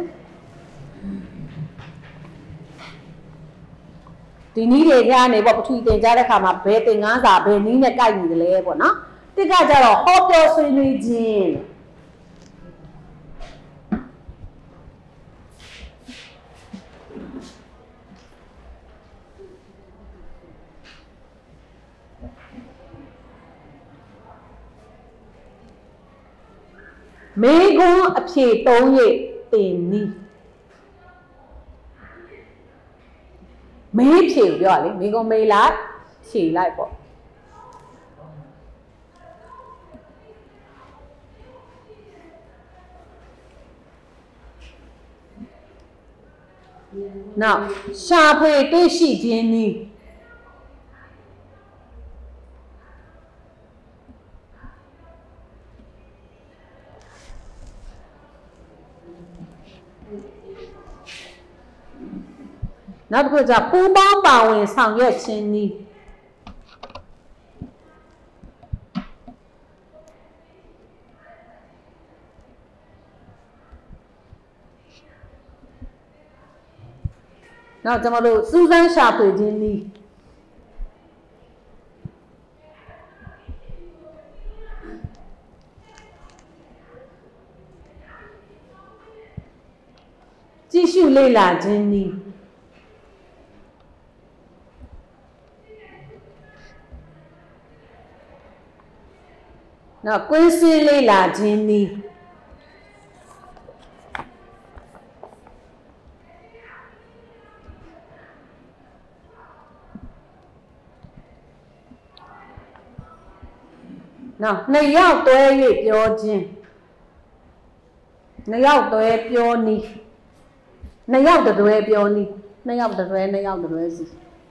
ဒီနည်းတွေကနေပေါ့ပထဝီတင်ကြားတဲ့အခါမှာဘယ်သင်ခန်းစာဘယ်နည်းနဲ့ကိုက်နေတယ်လဲပေါ့နော်တစ်ကကြတော့ဟောပြောဆွေးနွေးခြင်းမေကွန်းအဖြေသုံးရိပ်တင်နည်းမေးဖြေပြောရလေမေကွန်းမေးလိုက်ဖြေလိုက်ပေါ့နောက်ရှာဖွေတွေ့ရှိခြင်းနည်းနောက်တစ်ခုကျပူးပေါင်းပါဝင်ဆောင်ရွက်ခြင်းနည်းနောက်ကျွန်တော်တို့စူးစမ်းရှာဖွေခြင်းနည်းကြည့်ရှုလေ့လာခြင်းနည်းနောက်ကွင်းစင်းလေ့လာခြင်းနည်းနောက်နှစ်ယောက်တွဲ၍ပြောခြင်းနှစ်ယောက်တွဲပြောနည်းနှစ်ယောက်တွဲပြောနည်းနှစ်ယောက်တွဲနှစ်ယောက်တွဲစီ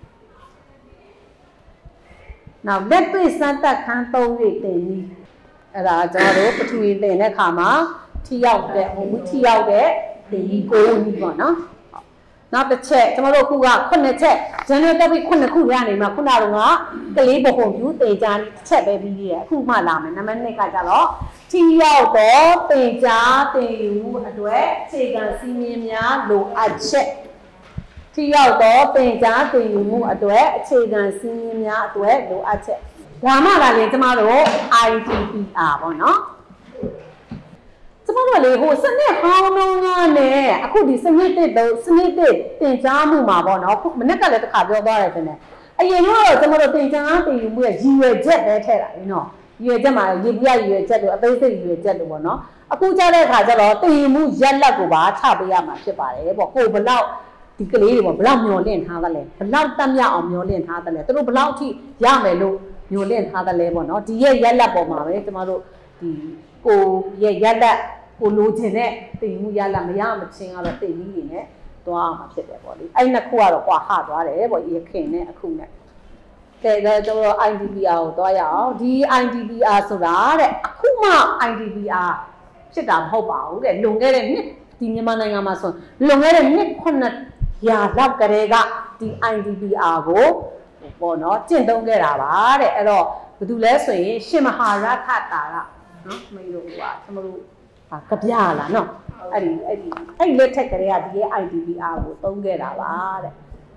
နောက်လက်တွေ့စမ်းသပ်ခန်းသုံး၍တင်နည်းအဲ့ဒါကျွန်တော်တို့ပထဝီတင်တဲ့အခါမှာထိရောက်တဲ့ဟိုထိရောက်တဲ့ဒီကိုနည်းပေါ့နော်နောက်တစ်ချက်ကျွန်တော်တို့ခုကခုနှစ်ချက် general topic ခုနှစ်ခုရနေမှာခုနကတော့ကလေးဘဟုံပြုတေချာတစ်ချက်ပဲပြီးရအခုမှလာမယ်နံပါတ်နှစ်ကကြတော့ထိရောက်တော့တေချာတင်ယူအတွက်အခြေခံစည်းမျဉ်းများလိုအပ်ချက်ထိရောက်တော့တင်ကြားတင်ယူမှုအတွက်အခြေခံစည်းမျဉ်းများအတွက်လိုအပ်ချက်ဒါမှလာရင်ကျမတို့ I T P R ပေါ့နော်ကျမတို့တို့လေဟိုစနစ်ဟောင်းလုံးကနဲ့အခုဒီစနစ်တစ်တော့စနစ်တစ်တင်ကြားမှုမှာပေါ့နော်မနေ့ကလည်းတစ်ခါပြောသွားတယ်တင်တယ်အရင်ကတော့ကျွန်တော်တို့တင်ကြားတင်ယူမှုရဲ့ရည်ရွယ်ချက်ပဲထည့်တာလေနော်ရည်ရွယ်ချက်မှာရေပြရည်ရွယ်ချက်လို့အသေးစိတ်ရည်ရွယ်ချက်လို့ပေါ့နော်အခုကြားတဲ့အခါကျတော့တင်ယူမှုရက်လက်ကိုပါချပေးရမှာဖြစ်ပါတယ်ပေါ့ကိုဘလောက်ဒီကလေးတွေပေါ့ဘလောက်မျောလင့်ထားသလဲဘလောက်တက်မြောက်အောင်မျောလင့်ထားသလဲသူတို့ဘလောက်အထိရမယ်လို့မျောလင့်ထားသလဲပေါ့နော်ဒီရဲ့ရက်လက်ပေါ်မှာပဲကျွန်တော်တို့ဒီကိုရဲ့ရက်လက်ကိုလိုချင်တဲ့တင်ယူမှုရလက်မရမချင်းကတော့တင်ပြီးနေနဲ့သွားအောင်ဖြစ်တယ်ပေါ့လေအဲ့နှစ်ခုကတော့ကွာဟသွားတယ်ပေါ့ရခင်နဲ့အခုနဲ့ကဲတော့ကျွန်တော် I D P R ကိုသွားရအောင်ဒီ I D P R ဆိုတာတဲ့အခုမှ I D P R ဖြစ်တာမဟုတ်ပါဘူးတဲ့လွန်ခဲ့တဲ့နှစ်ဒီမြန်မာနိုင်ငံမှာဆိုလွန်ခဲ့တဲ့နှစ်ခုနှစ်ရာလောက်ကလေးကဒီ I D P R ကိုပေါ့နော်ကျင့်သုံးခဲ့တာပါတဲ့အဲ့တော့ဘယ်သူလဲဆိုရင်ရှင်မဟာရထတာကနော်မင်းတို့ကကျွန်တော်တို့ကပြလားနော်အဲ့ဒီအဲ့ဒီအဲ့လက်ထက်ကလေးကဒီရဲ့ I D P R ကိုသုံးခဲ့တာပါတဲ့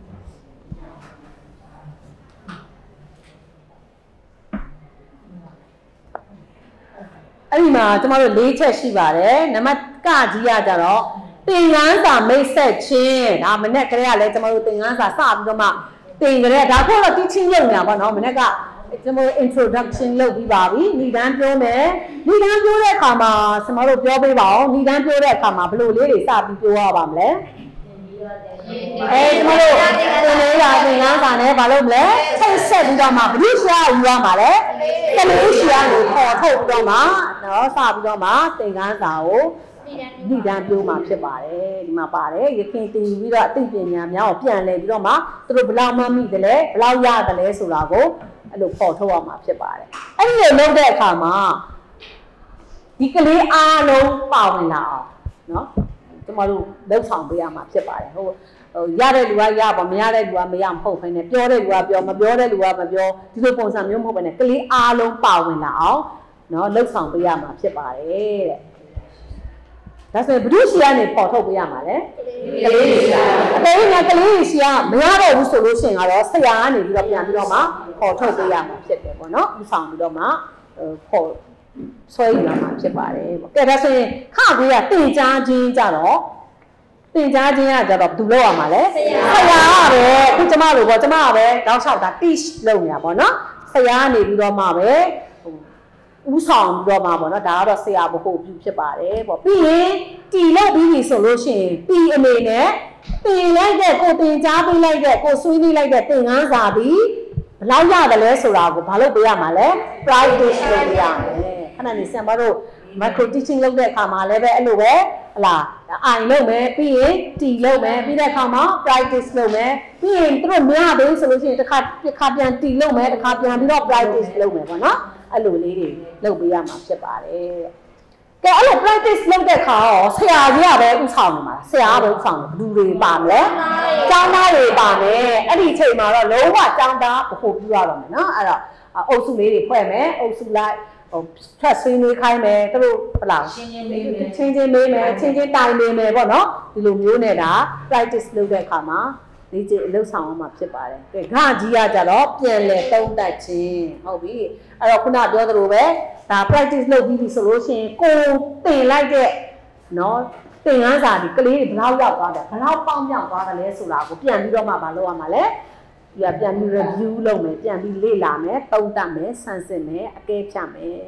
အဲ့ဒီမှာကျမတို့လေးချက်ရှိပါတယ်နံပါတ်ကကြီးရကြတော့သင်ခန်းစာမိတ်ဆက်ခြင်းဒါမနေ့ကလေးကလည်းကျမတို့သင်ခန်းစာစပြီးတော့မှသင်ကြတဲ့ဒါကတော့ teaching လုပ်နေတာပေါ့နော်မနေ့ကကျွန်တော် introduction လုပ်ပြီးပါပြီဏ္ဍန်ပြောမယ်ဏ္ဍန်ပြောတဲ့အခါမှာကျွန်တော်တို့ပြောပေးပါအောင်ဏ္ဍန်ပြောတဲ့အခါမှာဘယ်လိုလေးတွေစပြီးပြောရပါမလဲအဲကျွန်တော်တို့သင်လေးရာသင်ခန်းစာနဲ့မလုပ်မလဲချိတ်ဆက်ပြီးတော့မှဘုရားယူရမှာလေကလေးရှိရကိုပေါ်ထုတ်ပြီးတော့မှနော်စပြီးတော့မှသင်ခန်းစာကိုဏ္ဍန်ပြောမှာဖြစ်ပါတယ်ဒီမှာပါတယ်ရခင်တင်ပြီးတော့အသိပညာများကိုပြန်လဲပြီးတော့မှသူတို့ဘယ်လောက်မှမိတယ်လဲဘယ်လောက်ရတယ်လဲဆိုတာကိုအဲ့လိုပေါ်ထုတ်ရမှာဖြစ်ပါတယ်အဲ့ဒီလိုလုပ်တဲ့အခါမှာဒီကလေးအားလုံးပါဝင်လာအောင်နော်ကျွန်တော်တို့လှုပ်ဆောင်ပေးရမှာဖြစ်ပါတယ်ဟိုဟိုရတဲ့လူကရပါမရတဲ့လူကမရမဟုတ်ဘဲနဲ့ပြောတဲ့လူကပြောမပြောတဲ့လူကမပြောဒီလိုပုံစံမျိုးမဟုတ်ဘဲနဲ့ကလေးအားလုံးပါဝင်လာအောင်နော်လှုပ်ဆောင်ပေးရမှာဖြစ်ပါတယ်တဲ့ဒါဆိုရင်ဘုဒ္ဓရှိကနေပေါ်ထုတ်ပေးရမှာလေကလေးတွေရှိအတေးငါကလေးတွေရှိကမရတော့ဘူးဆိုလို့ရှိရင်ကတော့ဆရာကနေပြီးတော့ပြန်ပြီးတော့မှပေါ်ထုတ်ပေးရမှာဖြစ်တယ်ပေါ့နော်ဥဆောင်ပြီးတော့မှပေါ်ဆွဲယူရမှာဖြစ်ပါတယ်ပေါ့ကဲဒါဆိုရင်ခခွေးကတင်ကြားခြင်းကြတော့တင်ကြားခြင်းကကြတော့ဘယ်သူလုပ်ရမှာလဲဆရာဆရာကပဲခုကျမတို့ပေါ့ကျမကပဲတောက်လျှောက်တာ teach လုပ်နေတာပေါ့နော်ဆရာကနေပြီးတော့မှပဲဥဆောင်ပြီးတော့မှပေါ့နော်ဒါကတော့ဆရာဘဟုတ်ပြုဖြစ်ပါတယ်ပေါ့ပြီးရင်တီလို့ပြီးပြီဆိုလို့ရှိရင်ပြီးအနေနဲ့တင်လိုက်တဲ့ကိုတင်ကြားပေးလိုက်တဲ့ကိုဆွေးနွေးလိုက်တဲ့သင်ခန်းစာပြီးဘယ်လောက်ရတယ်လဲဆိုတာကိုဘာလို့ပေးရမှာလဲ practice လုပ်ရမယ်ခဏနေဆံမတို့ macro teaching လုပ်တဲ့အခါမှာလည်းပဲအဲ့လိုပဲဟလာအိုင်လုပ်မယ်ပြီးရင်တီလုပ်မယ်ပြီးတဲ့အခါမှာ practice လုပ်မယ်ပြီးရင်သူတို့မရဘူးဆိုလို့ရှိရင်တစ်ခါတစ်ခါပြန်တီလုပ်မယ်တစ်ခါပြန်ပြီးတော့ practice လုပ်မယ်ပေါ့နော်အဲ့လိုလေးတွေလုပ်ပေးရမှာဖြစ်ပါတယ်ကဲအဲ့လို practice လုပ်တဲ့အခါရောဆရာကြီးကပဲဥဆောင်နေမှာဆရာကပဲဥဆောင်တယ်ဘယ်သူတွေပါမလဲကျောင်းသားတွေပါမယ်အဲ့ဒီအချိန်မှာတော့လုံးဝကျောင်းသားဘဖို့ပြရတော့မယ်နော်အဲ့တော့အုပ်စုလေးတွေဖွဲ့မယ်အုပ်စုလိုက်ဟို trust ဆွေးနွေးခိုင်းမယ်သူတို့ဟလာချင်းချင်းမေးမယ်ချင်းချင်းမေးမယ်ချင်းချင်းတိုင်မေးမယ်ပေါ့နော်ဒီလိုမျိုးနဲ့ဒါ practice လုပ်တဲ့အခါမှာဒီကျအလုပ်ဆောင်အောင်မှာဖြစ်ပါတယ်ကဲငါကြီးကကြတော့ပြန်လဲသုံးတက်ခြင်းဟုတ်ပြီအဲ့တော့ခုနပြောသလိုပဲဒါ practice လုပ်ပြီးပြီဆိုလို့ရှိရင်ကိုတင်လိုက်တဲ့နော်သင်ခန်းစာဒီကလေးတွေဘယ်လောက်ရောက်သွားတယ်ဘယ်လောက်ပေါင်းပြောင်းသွားတယ်လဲဆိုတာကိုပြန်ပြီးတော့မှမလုပ်ရမှာလဲဒီကပြန်ပြီး review လုပ်မယ်ပြန်ပြီးလေ့လာမယ်သုံးသပ်မယ်ဆန်းစစ်မယ်အကဲဖြတ်မယ်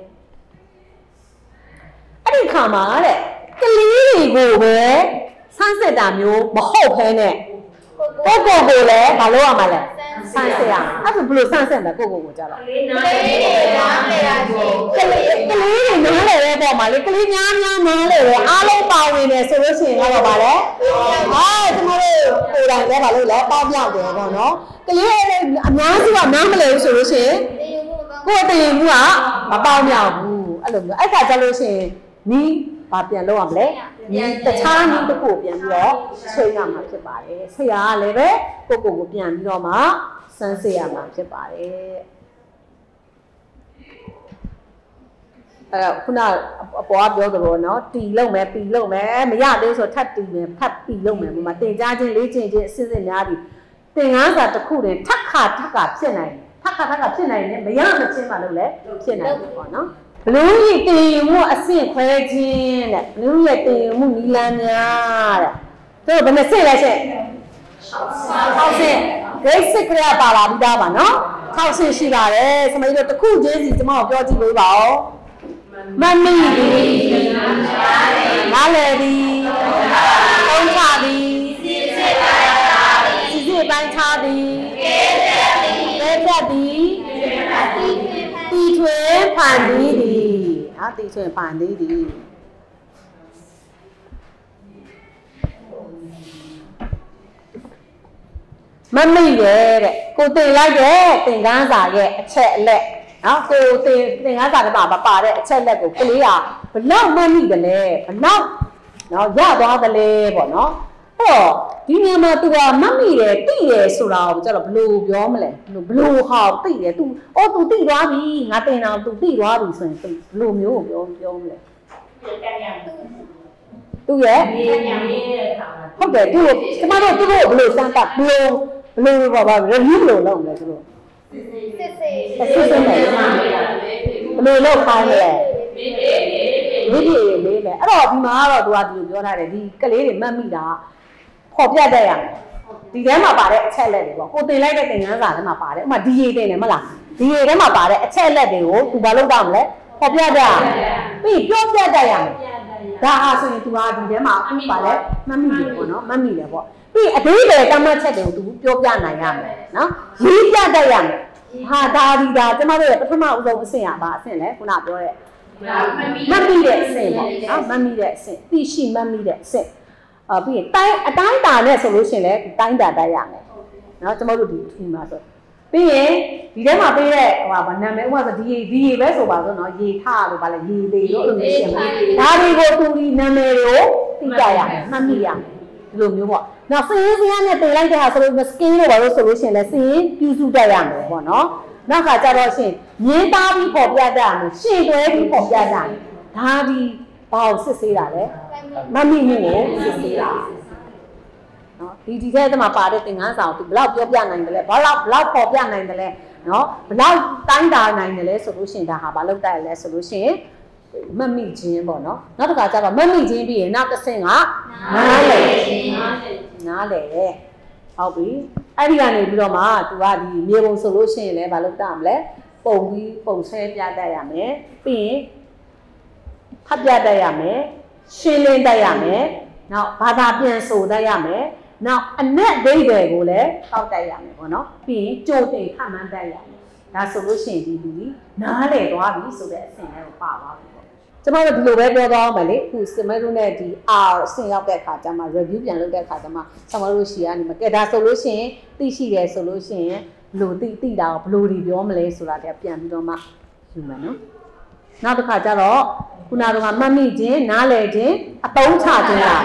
အဲ့ဒီခါမှာတဲ့ကလေးတွေကိုပဲဆန်းစစ်တာမျိုးမဟုတ်ဘဲနဲ့ကိုကိုကိုလည်းမလုပ်ရမှာလဲဆန်းစစ်ရအဲ့ဒါဘယ်လိုဆန်းစစ်လဲကိုကိုကိုကြတော့ကလေးနားလေနားလေတာကြီးကလေးကလေးတွေနားလေတဲ့ပေါ့မှာလေကလေးများများနားလေတယ်အားလုံးပါဝင်တယ်ဆိုလို့ရှိရင်တော့ဗာလဲဟာကျွန်တော်တို့ကိုယ်တိုင်လည်းဗာလို့လဲပေါင်းပြောက်တယ်ပေါ့နော်ကလေးအများစုကနားမလဲဘူးဆိုလို့ရှိရင်ကိုယ်တည်မှုကမပေါင်းမြောက်ဘူးအဲ့လိုမျိုးအဲ့ခါကျလို့ရှိရင်နီးဘာပြန်လုပ်ရမလဲညီတခြားညီတစ်ခုပြန်ပြီးတော့ချိန်ရမှာဖြစ်ပါတယ်ဆရာကလည်းပဲကိုကိုကိုပြန်ပြီးတော့မှစမ်းစစ်ရမှာဖြစ်ပါတယ်အဲခုနအပေါ်ကပြောသလိုနော်တီလုံးမယ်ပီလုံးမယ်မရသေးဆိုထပ်တီမယ်ဖတ်ပီလုံးမယ်ဒီမှာတင်ကြားချင်းလေးချင်းချင်းအစစ်စစ်များပြီးသင်ခန်းစာတစ်ခုတည်းထပ်ခါထပ်ခါဖြစ်နိုင်တယ်ထပ်ခါထပ်ခါဖြစ်နိုင်တယ်မရမချင်းမှလို့လည်းဖြစ်နိုင်တယ်ပေါ့နော်ဘလူးကြီးတင်ယူမှုအဆင့်ခွဲခြင်းတဲ့ဘလူးရဲ့တင်ယူမှုနီလန်းများတဲ့တို့ဘယ်နှဆင့်လဲရှင့်၆ဆင့် grade six ကပါလာပြီးသားပါနော်၆ဆင့်ရှိပါတယ်စမိတ်တို့တစ်ခုချင်းစီကျွန်မပြောကြည့်ပေးပါဦးမမီသည်နားလည်သည်သုံးချသည်စီစစ်ပိုင်းခြားသည်ကဲပြတ်သည်တီထွေဖန်သည်သည်ဟာတီထွေဖန်သည်သည်မမိရဲ့တဲ့ကိုတင်လိုက်တဲ့သင်ခန်းစာရဲ့အချက်အလက်နော်ကိုတင်သင်ခန်းစာထဲမှာမပါတဲ့အချက်လက်ကိုကလေးကဘလောက်မှတ်မိတယ်လဲဘလောက်နော်ရသွားတယ်လဲပေါ့နော်အဲ့တော့ဒီနေရာမှာ तू ကမှတ်မိတယ်သိတယ်ဆိုတာကိုကျတော့ဘလို့ပြောမလဲဘလို့ဘလို့ဟောသိတယ် तू အော် तू သိသွားပြီငါတင်တာ तू သိသွားပြီဆိုရင် तू ဘလို့မျိုးကိုပြောပြောမလဲသူ့ရဲ့ဟုတ်တယ်သူ့ကျမတို့သူ့ကိုဘလို့စမ်းတာဘလို့ဘလို့ဘာဘာ review လို့လုပ်လဲသူတို့စစ်စစ်စစ်စစ်မယ်ဘလို့လောက်ခိုင်းလဲမိမိလေးလေအဲ့တော့ဒီမှာကတော့သူကဒီလိုပြောထားတယ်ဒီကလေးတွေမှတ်မိတာပေါ်ပြတတ်ရမယ်ဒီထဲမှာပါတဲ့အချက်လက်တွေပေါ့ကိုတင်လိုက်တဲ့သင်ခန်းစာထဲမှာပါတယ်ဥပမာ D A တင်တယ်မလား D A ထဲမှာပါတဲ့အချက်လက်တွေကိုသူဘာလုပ်တော့မလဲပေါ်ပြတတ်ရမယ်ပြီးပြောပြတတ်ရမယ်ဒါအားဆိုရင် तू ဟာဒီထဲမှာပါလဲမှတ်မိတယ်ပေါ့နော်မှတ်မိတယ်ပေါ့ပြီးအသေးသေးတမတ်ချက်တွေကို तू ပြောပြနိုင်ရမယ်နော်ရေးပြတတ်ရမယ်ဟာဒါဒီဒါကျမတို့ရဲ့ပထမအဆုံးအဆင့်อ่ะဗာအဆင့်လဲခုနပြောတဲ့မှတ်မိတဲ့အဆင့်ပေါ့နော်မှတ်မိတဲ့အဆင့်သိရှိမှတ်မိတဲ့အဆင့်အာပြီးရင်တိုင်းအတိုင်းတာနဲ့ဆိုလို့ရှိရင်လဲတိုင်းတာတတ်ရမယ်နော်ကျမတို့ဒီဒီမှာဆိုပြီးရင်ဒီထဲမှာပေးတဲ့ဟိုဟာနာမည်ဥပမာဆိုဒီဒီပဲဆိုပါဆိုနော်ရေထလို့ဗာလဲရေသေးလို့အဲ့လိုမျိုးရှင်းပါဒါတွေကိုသူဒီနာမည်တွေကိုသိကြရမယ်မှတ်မိရမယ်ဒီလိုမျိုးပေါ့နောက်စင်းစင်းနဲ့တင်လိုက်တဲ့ဟာဆိုလို့ skin လို့ပါလို့ဆိုလို့ရှိရင်လဲစင်းပြုစုတတ်ရမယ်ပေါ့နော်နောက်ခါကျတော့ရှင်မြင်းသားပြီးပေါ်ပြတတ်ရမယ်ရှင်းတွဲပြီးပေါ်ပြတတ်ရမယ်ဒါဒီဘာကိုစစ်ဆေးတာလဲမမိမှုကိုစစ်ဆေးတာနော်ဒီဒီထဲမှာပါတဲ့သင်ခန်းစာကိုဘယ်လောက်ပြောပြနိုင်တယ်လဲဘယ်လောက်ဘယ်လောက်ပေါ်ပြနိုင်တယ်လဲနော်ဘယ်လောက်တိုင်းတာနိုင်တယ်လဲဆိုလို့ရှိရင်ဒါဟာဘာလုပ်တတ်ရလဲဆိုလို့ရှိရင်မမိခြင်းပေါ့နော်နောက်တစ်ခါကျတော့မမိခြင်းပြီးရင်နောက်တစ်ဆင့်ကနားလည်ခြင်းနားလည်တယ်ဟုတ်ပြီအဲ့ဒီကနေပြီးတော့မှ तू ကဒီမြေပုံဆိုလို့ရှိရင်လည်းဘာလုပ်တတ်ရမလဲပုံပြီးပုံဆွဲပြတတ်ရမယ်ပြီးရင်ဖတ်ပြတတ်ရမယ်ရှင်းလင်းတတ်ရမယ်နောက်ဘာသာပြန်ဆိုတတ်ရမယ်နောက်အနက်ဒိဋ္ဌိကိုလည်းတောက်တတ်ရမယ်ပေါ့နော်ပြီးရင်ကြိုတင်ခန့်မှန်းတတ်ရမယ်ဒါဆိုလို့ရှိရင်ဒီလူကြီးနားလည်သွားပြီဆိုတဲ့အဆင့်လေးကိုပါသွားပြီပေါ့ကျမတို့ဒီလိုပဲပြောသွားမယ်လေခုစမတို့နဲ့ဒီ R အဆင့်ရောက်တဲ့အခါကျမှ review ပြန်လုပ်တဲ့အခါကျမှဆမတို့ရှိရနေမှာကဲဒါဆိုလို့ရှိရင်သိရှိတယ်ဆိုလို့ရှိရင်ဘလို့သိသိတာကိုဘလို့ဒီပြောမလဲဆိုတာတည်းပြန်ပြီးတော့မှယူမယ်နော်နောက်တစ်ခါကျတော့ခုနကတော့မှတ်မိခြင်းနားလည်ခြင်းအသုံးချခြင်းလား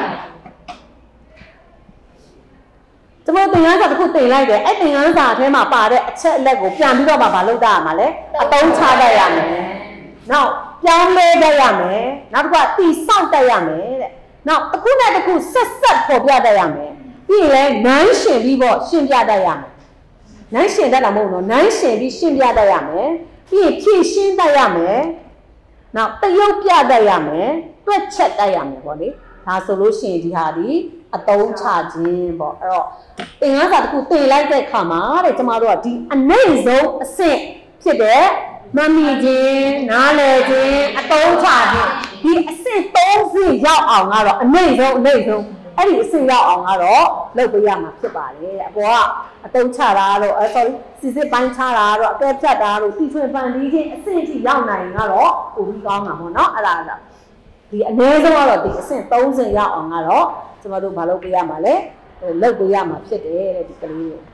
ကျမသင်ခန်းစာတစ်ခုတင်လိုက်တယ်အဲ့သင်ခန်းစာထဲမှာပါတဲ့အချက်အလက်ကိုပြန်ပြီးတော့မှမလုပ်တတ်ရမှာလဲအသုံးချတတ်ရမယ်နောက်ပြောင်းလဲတတ်ရမယ်နောက်တစ်ခါတိဆောက်တတ်ရမယ်တဲ့နောက်တစ်ခုနဲ့တစ်ခုဆက်ဆက်ပေါ်ပြတတ်ရမယ်ပြီးရင်လဲနိုင်ရှင်ပြီးပေါ့ရှင်းပြတတ်ရမယ်နိုင်ရှင်တတ်တာမဟုတ်တော့နိုင်ရှင်ပြီးရှင်းပြတတ်ရမယ်ပြီးရင်ဖြည့်ရှင်းတတ်ရမယ်နောက်တရုပ်ပြတတ်ရမယ်တွက်ချက်တတ်ရမယ်ပေါ့လေဒါဆိုလို့ရှိရင်ဒီဟာဒီအသုံးချခြင်းပေါ့အဲ့တော့သင်ခန်းစာတစ်ခုသင်လိုက်တဲ့အခါမှာတဲ့ကျမတို့ကဒီအနည်းဆုံးအဆင့်ဖြစ်တဲ့မမိခြင်းနားလည်ခြင်းအသုံးချခြင်းဒီအဆင့်သုံးဆင့်ရောက်အောင်ကတော့အနည်းဆုံးအနည်းဆုံးအဲ့ဒီအဆင့်ရောက်အောင်ကတော့လုပ်ပေးရမှာဖြစ်ပါတယ်အပေါ်ကအသုံးချတာတော့အဲ sorry စီစစ်ပိုင်းချတာတော့အကဲဖြတ်တာတော့တီထွင်ပန်ပြီးခြင်းအဆင့်အထိရောက်နိုင်ကတော့ပိုပြီးကောင်းတာပေါ့နော်အဲ့ဒါကဒီအနည်းဆုံးကတော့ဒီအဆင့်သုံးဆင့်ရောက်အောင်ကတော့ကျမတို့မလုပ်ပေးရမှာလဲလုပ်ပေးရမှာဖြစ်တယ်တဲ့ဒီကလေးကို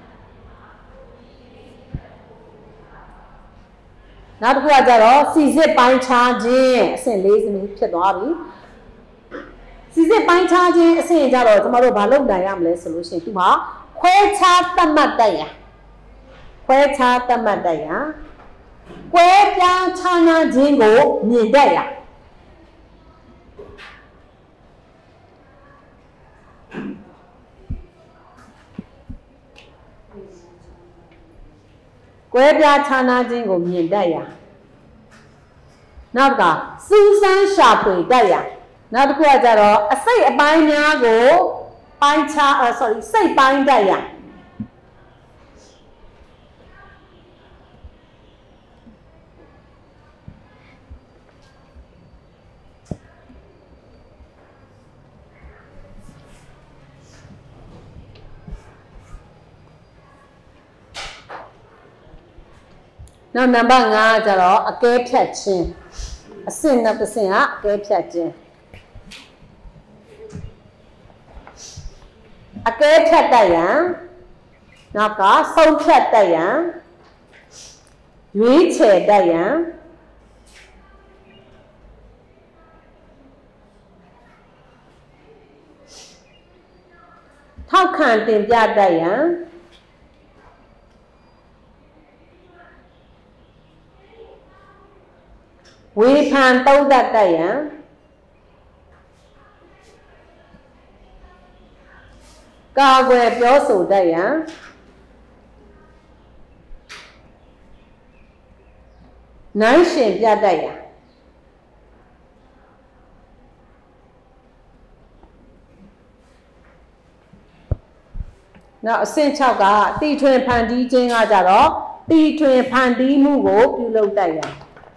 နောက်တစ်ခုကကြတော့စီစစ်ပိုင်းခြားခြင်းအဆင့်လေးဆင့်ဖြစ်သွားပြီစီစစ်ပိုင်းခြားခြင်းအဆင့်ကြတော့ကျမတို့မလုပ်နိုင်ရမလဲဆိုလို့ရှိရင်ဒီမှာခွဲခြားသတ်မှတ်တတ်ရခွဲခြားသတ်မှတ်တတ်ရကွဲပြားခြားနာခြင်းကိုမြင်တတ်ရကွဲပြားခြားနာခြင်းကိုမြင်တတ်ရနနောက်ကစူးစမ်းရှာဖွေတတ်ရနောက်တစ်ခုကကြတော့အစိတ်အပိုင်းများကိုပိုင်းခြား sorry စိတ်ပိုင်းတတ်ရနောက်နံပါတ်၅ကျတော့အကဲဖြတ်ခြင်းအဆင့်နောက်တစ်ဆင့်ကအကဲဖြတ်ခြင်းအကဲဖြတ်တတ်ရန်နောက်ကဆုံးဖြတ်တတ်ရန်ရွေးချယ်တတ်ရန်ထောက်ခံတင်ပြတတ်ရန်ဝေဖန်သုံးသပ်တတ်ရန်ကာကွယ်ပြောဆိုတတ်ရန်နိုင်ရှင်ပြတတ်ရန်နောက်အဆင့်၆ကတီထွင်ဖန်တီးခြင်းကကြတော့တီထွင်ဖန်တီးမှုကိုပြုလုပ်တတ်ရန်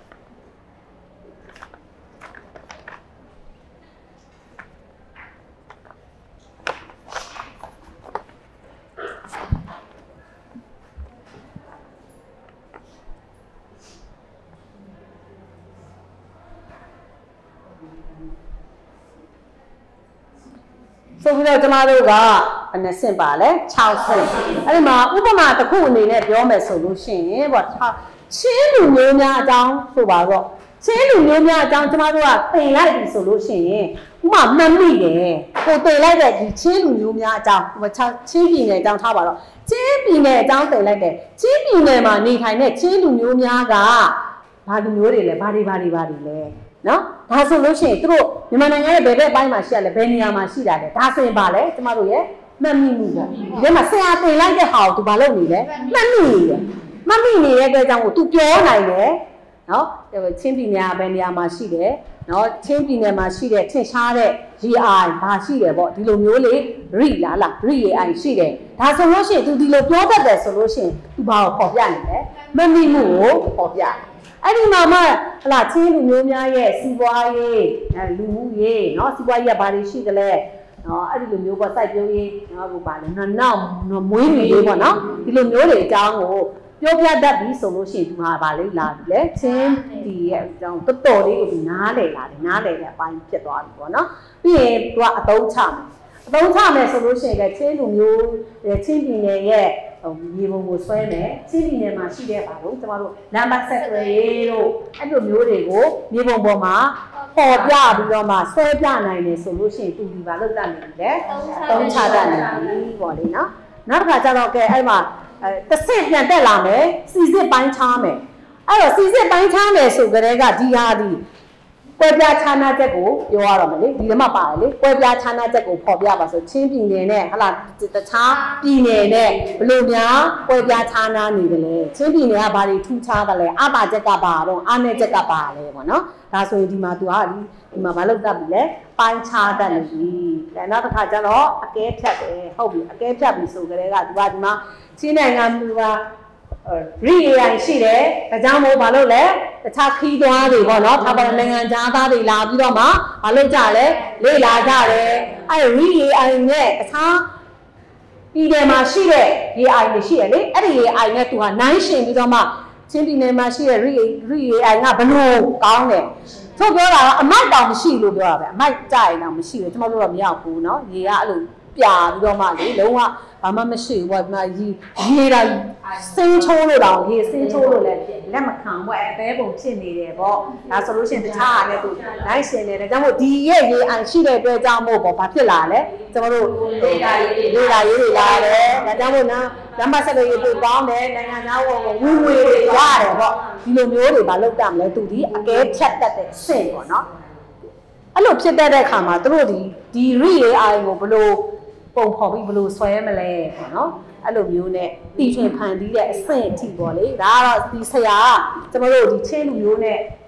ဆိုပြီးတော့ကျမတို့ကဘယ်နှဆင့်ပါလဲ၆ဆင့်အဲ့ဒီမှာဥပမာတစ်ခုအနေနဲ့ပြောမယ်ဆိုလို့ရှိရင်ပေါ့ချင်းလူမျိုးများအကြောင်းဆိုပါတော့ချင်းလူမျိုးများအကြောင်းကျမတို့ကသင်လိုက်ပြီဆိုလို့ရှိရင်ဥပမာမှတ်မိတယ်ကိုသင်လိုက်တဲ့ဒီချင်းလူမျိုးများအကြောင်းဟိုချင်းပြည်နယ်အကြောင်းထားပါတော့ချင်းပြည်နယ်အကြောင်းသင်လိုက်တယ်ချင်းပြည်နယ်မှာနေထိုင်တဲ့ချင်းလူမျိုးများကဘာလူမျိုးတွေလဲဘာတွေဘာတွေဘာတွေလဲနော်ဒါဆိုလို့ရှိရင်သူတို့မြန်မာနိုင်ငံရဲ့ဘယ်ဘက်ပိုင်းမှာရှိရလဲဘယ်နေရာမှာရှိတာလဲဒါဆိုရင်ပါလဲကျမတို့ရဲ့မှတ်မိမှုပေါ့ဒီထဲမှာဆရာသင်လိုက်တဲ့ဟာကိုသူဘာလုပ်နေလဲမှတ်မိနေတယ်မှတ်မိနေတဲ့အတွက်ကြောင့်ကိုသူပြောနိုင်တယ်နော်ချင်းပြည်နယ်ကဘယ်နေရာမှာရှိတယ်နော်ချင်းပြည်နယ်မှာရှိတဲ့ထင်ရှားတဲ့ G I ဘာရှိတယ်ပေါ့ဒီလိုမျိုးလေ R လားလား R A I ရှိတယ်ဒါဆိုလို့ရှိရင်သူဒီလိုပြောတတ်တယ်ဆိုလို့ရှိရင်သူဘာကိုပေါ်ပြနေလဲမှတ်မိမှုကိုပေါ်ပြအဲ့ဒီမှာမှဟလာချင်းလူမျိုးများရဲ့စီးပွားရေးအဲလူမှုရေးเนาะစီးပွားရေးကဘာတွေရှိသလဲเนาะအဲ့ဒီလိုမျိုးပေါ့စိုက်ပျိုးရေးเนาะဟိုပါလဲနောက်နောက်မွေးမြူရေးပေါ့เนาะဒီလိုမျိုးတွေအကြောင်းကိုပြောပြတတ်ပြီဆိုလို့ရှိရင်ဒီမှာဗာလေးလာပြီလေချင်းဒီရဲ့အကြောင်းတော်တော်လေးကိုနားလည်လာတယ်နားလည်တဲ့အပိုင်းဖြစ်သွားပြီပေါ့เนาะပြီးရင်သူကအသုံးချမယ်အသုံးချမယ်ဆိုလို့ရှိရင်လည်းချင်းလူမျိုးချင်းပြည်နယ်ရဲ့မြေပုံကိုဆွဲမယ်ချင်းပြည်နယ်မှာရှိတဲ့ဘာလို့ကျမတို့နံပါတ်ဆက်သွယ်ရေးတို့အဲ့လိုမျိုးတွေကိုမြေပုံပေါ်မှာပေါ်ပြပြီးတော့မှဆွဲပြနိုင်တယ်ဆိုလို့ရှိရင်သူဒီပါလောက်တတ်နေပြီလေသုံးချတတ်နေပြီပေါ့လေနော်နောက်တစ်ခါကျတော့ကဲအဲ့မှာအဲတစ်ဆင့်ပြန်တက်လာမယ်စီစစ်ပိုင်းချားမယ်အဲ့တော့စီစစ်ပိုင်းချားမယ်ဆိုကြတဲ့ကဒီဟာဒီကွဲပြားခြားနာချက်ကိုပြောရတော့မယ်လေဒီထဲမှာပါတယ်လေကွဲပြားခြားနာချက်ကိုပေါ်ပြပါဆိုချင်းပြည်နယ်နဲ့ဟလာတခြားပြည်နယ်နဲ့ဘယ်လိုများကွဲပြားခြားနာနေတယ်လဲချင်းပြည်နယ်ကဘာတွေထူးခြားတယ်လဲအပါချက်ကဘာတော့အားနဲ့ချက်ကဘာလဲပေါ့နော်ဒါဆိုရင်ဒီမှာ तू ဟာဒီဒီမှာဘာလုပ်တတ်ပြီလဲပိုင်းခြားတတ်နေပြီအဲနောက်တစ်ခါကျတော့အကဲဖြတ်တယ်ဟုတ်ပြီအကဲဖြတ်ပြီဆိုကြတဲ့က तू ကဒီမှာချင်းနိုင်ငံသူကရီအေအိုင်ရှိတယ်ဒါကြောင့်မို့ဘာလို့လဲတခြားခီးသွားတွေပေါ့နော်ဒါပါနိုင်ငံသားသားတွေလာပြီးတော့မှဘာလို့ကြလဲလေ့လာကြတယ်အဲရီအေအိုင်နဲ့တခြားပြည်နယ်မှာရှိတဲ့ အေအိုင် တွေရှိရလေအဲ့ဒီ အေအိုင် နဲ့သူကနိုင်ရှင်ပြီးတော့မှချင်းပြည်နယ်မှာရှိတဲ့ ရီအေအိုင် ကဘလို့ကောင်းတယ်သူပြောတာကအမိုက်တောင်မရှိလို့ပြောတာပဲအမိုက်ကြရင်တော့မရှိဘူးကျွန်တော်တို့တော့မရောက်ဘူးเนาะရေကအဲ့လိုပြပြီးတော့မှလေလုံးဝဘာမှမရှိဘူးပေါ့ဒီမှာရေရေတာစင်းချိုးလို့တော့ရေစင်းချိုးလို့လည်းလက်မခံဘူးအဲပဲပုံဖြစ်နေတယ်ပေါ့ဒါဆိုလို့ရှိရင်တခြားအားနဲ့သူလိုက်ရှင်နေတယ်ဒါကြောင့်မို့ဒီရဲ့ရေအိုင်ရှိတဲ့အတွက်ကြောင့်မို့ပေါ့ဘာဖြစ်လာလဲကျွန်တော်တို့လေတာရေးလေတာရေးတွေလာတယ်ဒါကြောင့်မို့နော်ဓမ္မဆက်တွေပို့ကောင်းတယ်နိုင်ငံသားဝန်ကိုဝူဝေတွေရတယ်ပေါ့ဒီလိုမျိုးတွေဘာလုပ်ကြမလဲသူဒီအကဲဖြတ်တတ်တဲ့အဆင့်ပေါ့နော်အဲ့လိုဖြစ်တတ်တဲ့အခါမှာသူတို့ဒီဒီ re ရေအိုင်ကိုဘလို့ပုံဖော်ပြီးဘလို့ဆွဲမလဲပေါ့နော်အဲ့လိုမျိုးနဲ့တီထွင်ဖန်တီးတဲ့အဆင့်အထိပေါ့လေဒါကတော့ဒီဆရာကျွန်တော်တို့ဒီချင်းလူမျိုးနဲ့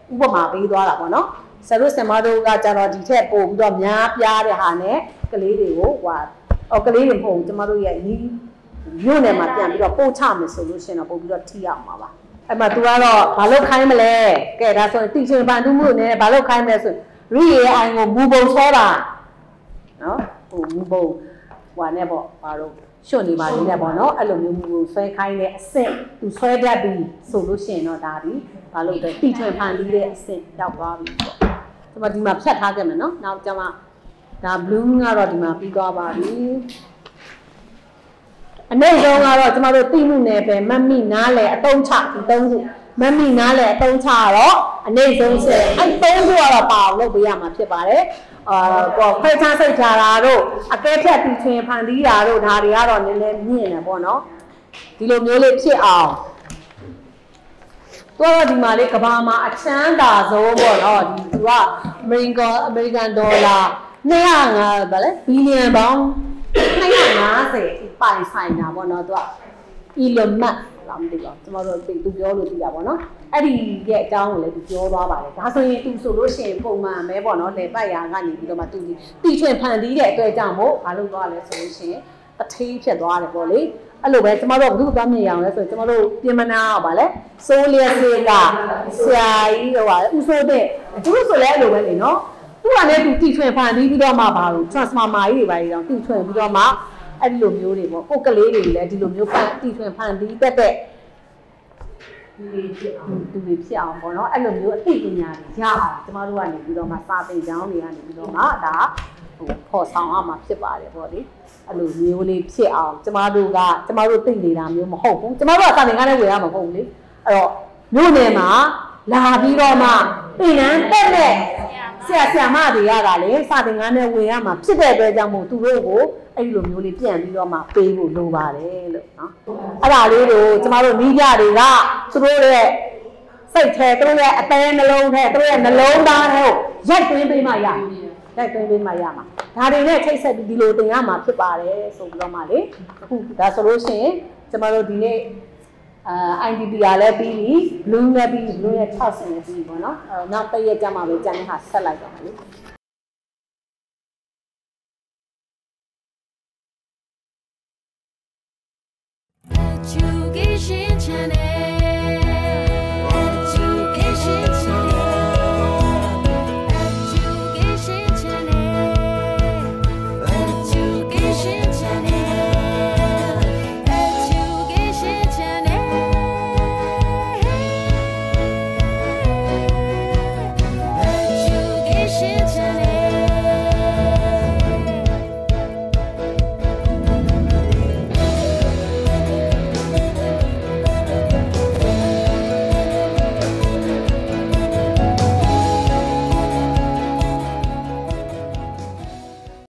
ဥပမာပေးသွားတာပေါ့နော်ဆရာတို့ဆင်မတို့ကကြတော့ဒီထက်ပို့ပြီးတော့များပြားတဲ့ဟာနဲ့ကလေးတွေကိုဟိုအော်ကလေးတွေမဟုတ်ဘူးကျမတို့ရဲ့ညီမြို့နယ်မှာပြန်ပြီးတော့ပို့ချမယ်ဆိုလို့ရှိရင်တော့ပို့ပြီးတော့ထိရောက်မှာပါအဲ့မှာ तू ကတော့ဘာလို့ခိုင်းမလဲကဲဒါဆိုရင်တီချင်ပန်တူးမှုနဲ့ဘာလို့ခိုင်းမလဲဆိုရီရဲ့အိုင်ကိုမူပုံဆွဲတာနော်ဟိုမူပုံဟိုနဲ့ပေါ့ဘာလို့ရွှွနေပါလိမ့်နဲ့ပေါ့နော်အဲ့လိုမျိုးမူပုံဆွဲခိုင်းတဲ့အဆင့် तू ဆွဲတတ်ပြီဆိုလို့ရှိရင်တော့ဒါဒီဘာလို့လဲတီချင်ပန်တူးတဲ့အဆင့်ရောက်သွားပြီပေါ့ဒီမှာဒီမှာဖြတ်ထားကြမယ်နော်နောက်ကျမှဒါ blue ကတော့ဒီမှာပြီးသွားပါပြီအနေဆုံးကတော့ကျမတို့သိမှုနယ်ပဲမတ်မိနားလဲအတုံးချဒီသုံးခုမတ်မိနားလဲအတုံးချတော့အနေဆုံးဆိုအဲ့သုံးခုကတော့ပါအောင်လုပ်ပေးရမှာဖြစ်ပါတယ်အာကောခွဲခြားစိတ်ချတာတို့အကဲဖြတ်တီထွင်ဖန်တီးတာတို့ဒါတွေကတော့နည်းနည်းမြင့်တယ်ပေါ့နော်ဒီလိုမျိုးလေးဖြစ်အောင်တော့ဒီမှာလေးကဘာမှာအချမ်းသာဆုံးပေါ့နော်ဒီသူကအမေရိကန်အမေရိကန်ဒေါ်လာနှစ်ရာငါးဗါလဲဘီလီယံပေါင်းနှစ်ရာငါးဆယ်ပိုင်ဆိုင်တာပေါ့နော်သူက Elon Musk လာမသိတော့ကျွန်တော်တို့သူပြောလို့သိတာပေါ့နော်အဲ့ဒီရဲ့အကြောင်းကိုလည်းသူပြောသွားပါတယ်ဒါဆိုရင်သူဆိုလို့ရှိရင်ပုံမှန်ပဲပေါ့နော်လေပတ်ရာကနေပြီးတော့မှသူတီထွင်ဖန်တီးတဲ့အတွက်ကြောင့်မို့ဘာလို့သွားလဲဆိုလို့ရှိရင်တထေးဖြစ်သွားတယ်ပေါ့လေအဲ့လိုပဲကျမတို့ဘုသူ့သွားမြင်ရအောင်လဲဆိုရင်ကျမတို့ပြင်မနာပါလဲစိုးလျက်စေးကဆရာကြီးဟိုပါဥဆိုးတဲ့သူတို့ဆိုလဲအဲ့လိုပဲလေနော်သူကလည်းသူတီထွင်ဖန်တီးပြီးတော့မှဘာလို့ transformer ကြီးတွေပါတော့တီထွင်ပြီးတော့မှအဲ့ဒီလိုမျိုးတွေပေါ့ကိုယ်ကလေးတွေလည်းဒီလိုမျိုးဖန်တီထွင်ဖန်တီးတက်တဲ့ဒီလိုဖြစ်အောင်ဒီလိုဖြစ်အောင်ပေါ့နော်အဲ့လိုမျိုးအသိပညာတွေရအောင်ကျမတို့ကနေပြီးတော့မှစာသင်ကျောင်းတွေကနေပြီးတော့မှဒါဟိုပေါ်ဆောင်အောင်မှာဖြစ်ပါတယ်ပေါ့လေအဲ့လိုမျိုးလေးဖြစ်အောင်ကျမတို့ကကျမတို့သိနေတာမျိုးမဟုတ်ဘူးကျမတို့ကစာသင်ခန်းထဲဝယ်ရမှာမဟုတ်ဘူးလေအဲ့တော့မြို့နယ်မှာလာပြီးတော့မှသင်တန်းတက်တဲ့ဆရာဆရာမတွေရတာလေစာသင်ခန်းထဲဝယ်ရမှာဖြစ်တဲ့အတွက်ကြောင့်မို့သူတို့ကိုအဲ့ဒီလိုမျိုးလေးပြန်ပြီးတော့မှပေးဖို့လိုပါတယ်လို့နော်အဲ့ဒါလေးကိုကျမတို့မိပြတွေကသူတို့ရဲ့စိတ်ထဲသူတို့ရဲ့အသေးနှလုံးထဲသူတို့ရဲ့နှလုံးသားထဲကိုရိုက်သွင်းပေးမှရရိုက်သွင်းပေးမှရမှာဒါတွေနဲ့ချိတ်ဆက်ပြီးဒီလိုသင်ရမှာဖြစ်ပါတယ်ဆိုပြီးတော့မှလေအခုဒါဆိုလို့ရှိရင်ကျမတို့ဒီနေ့အာ I D P ကလည်းပြီးပြီ blue လည်းပြီး blue ရဲ့၆ဆင်လည်းပြီးပြီပေါ့နော်အဲနောက်တစ်ရက်ကျမှပဲကျန်တဲ့ဟာဆက်လိုက်တော့မယ်လေ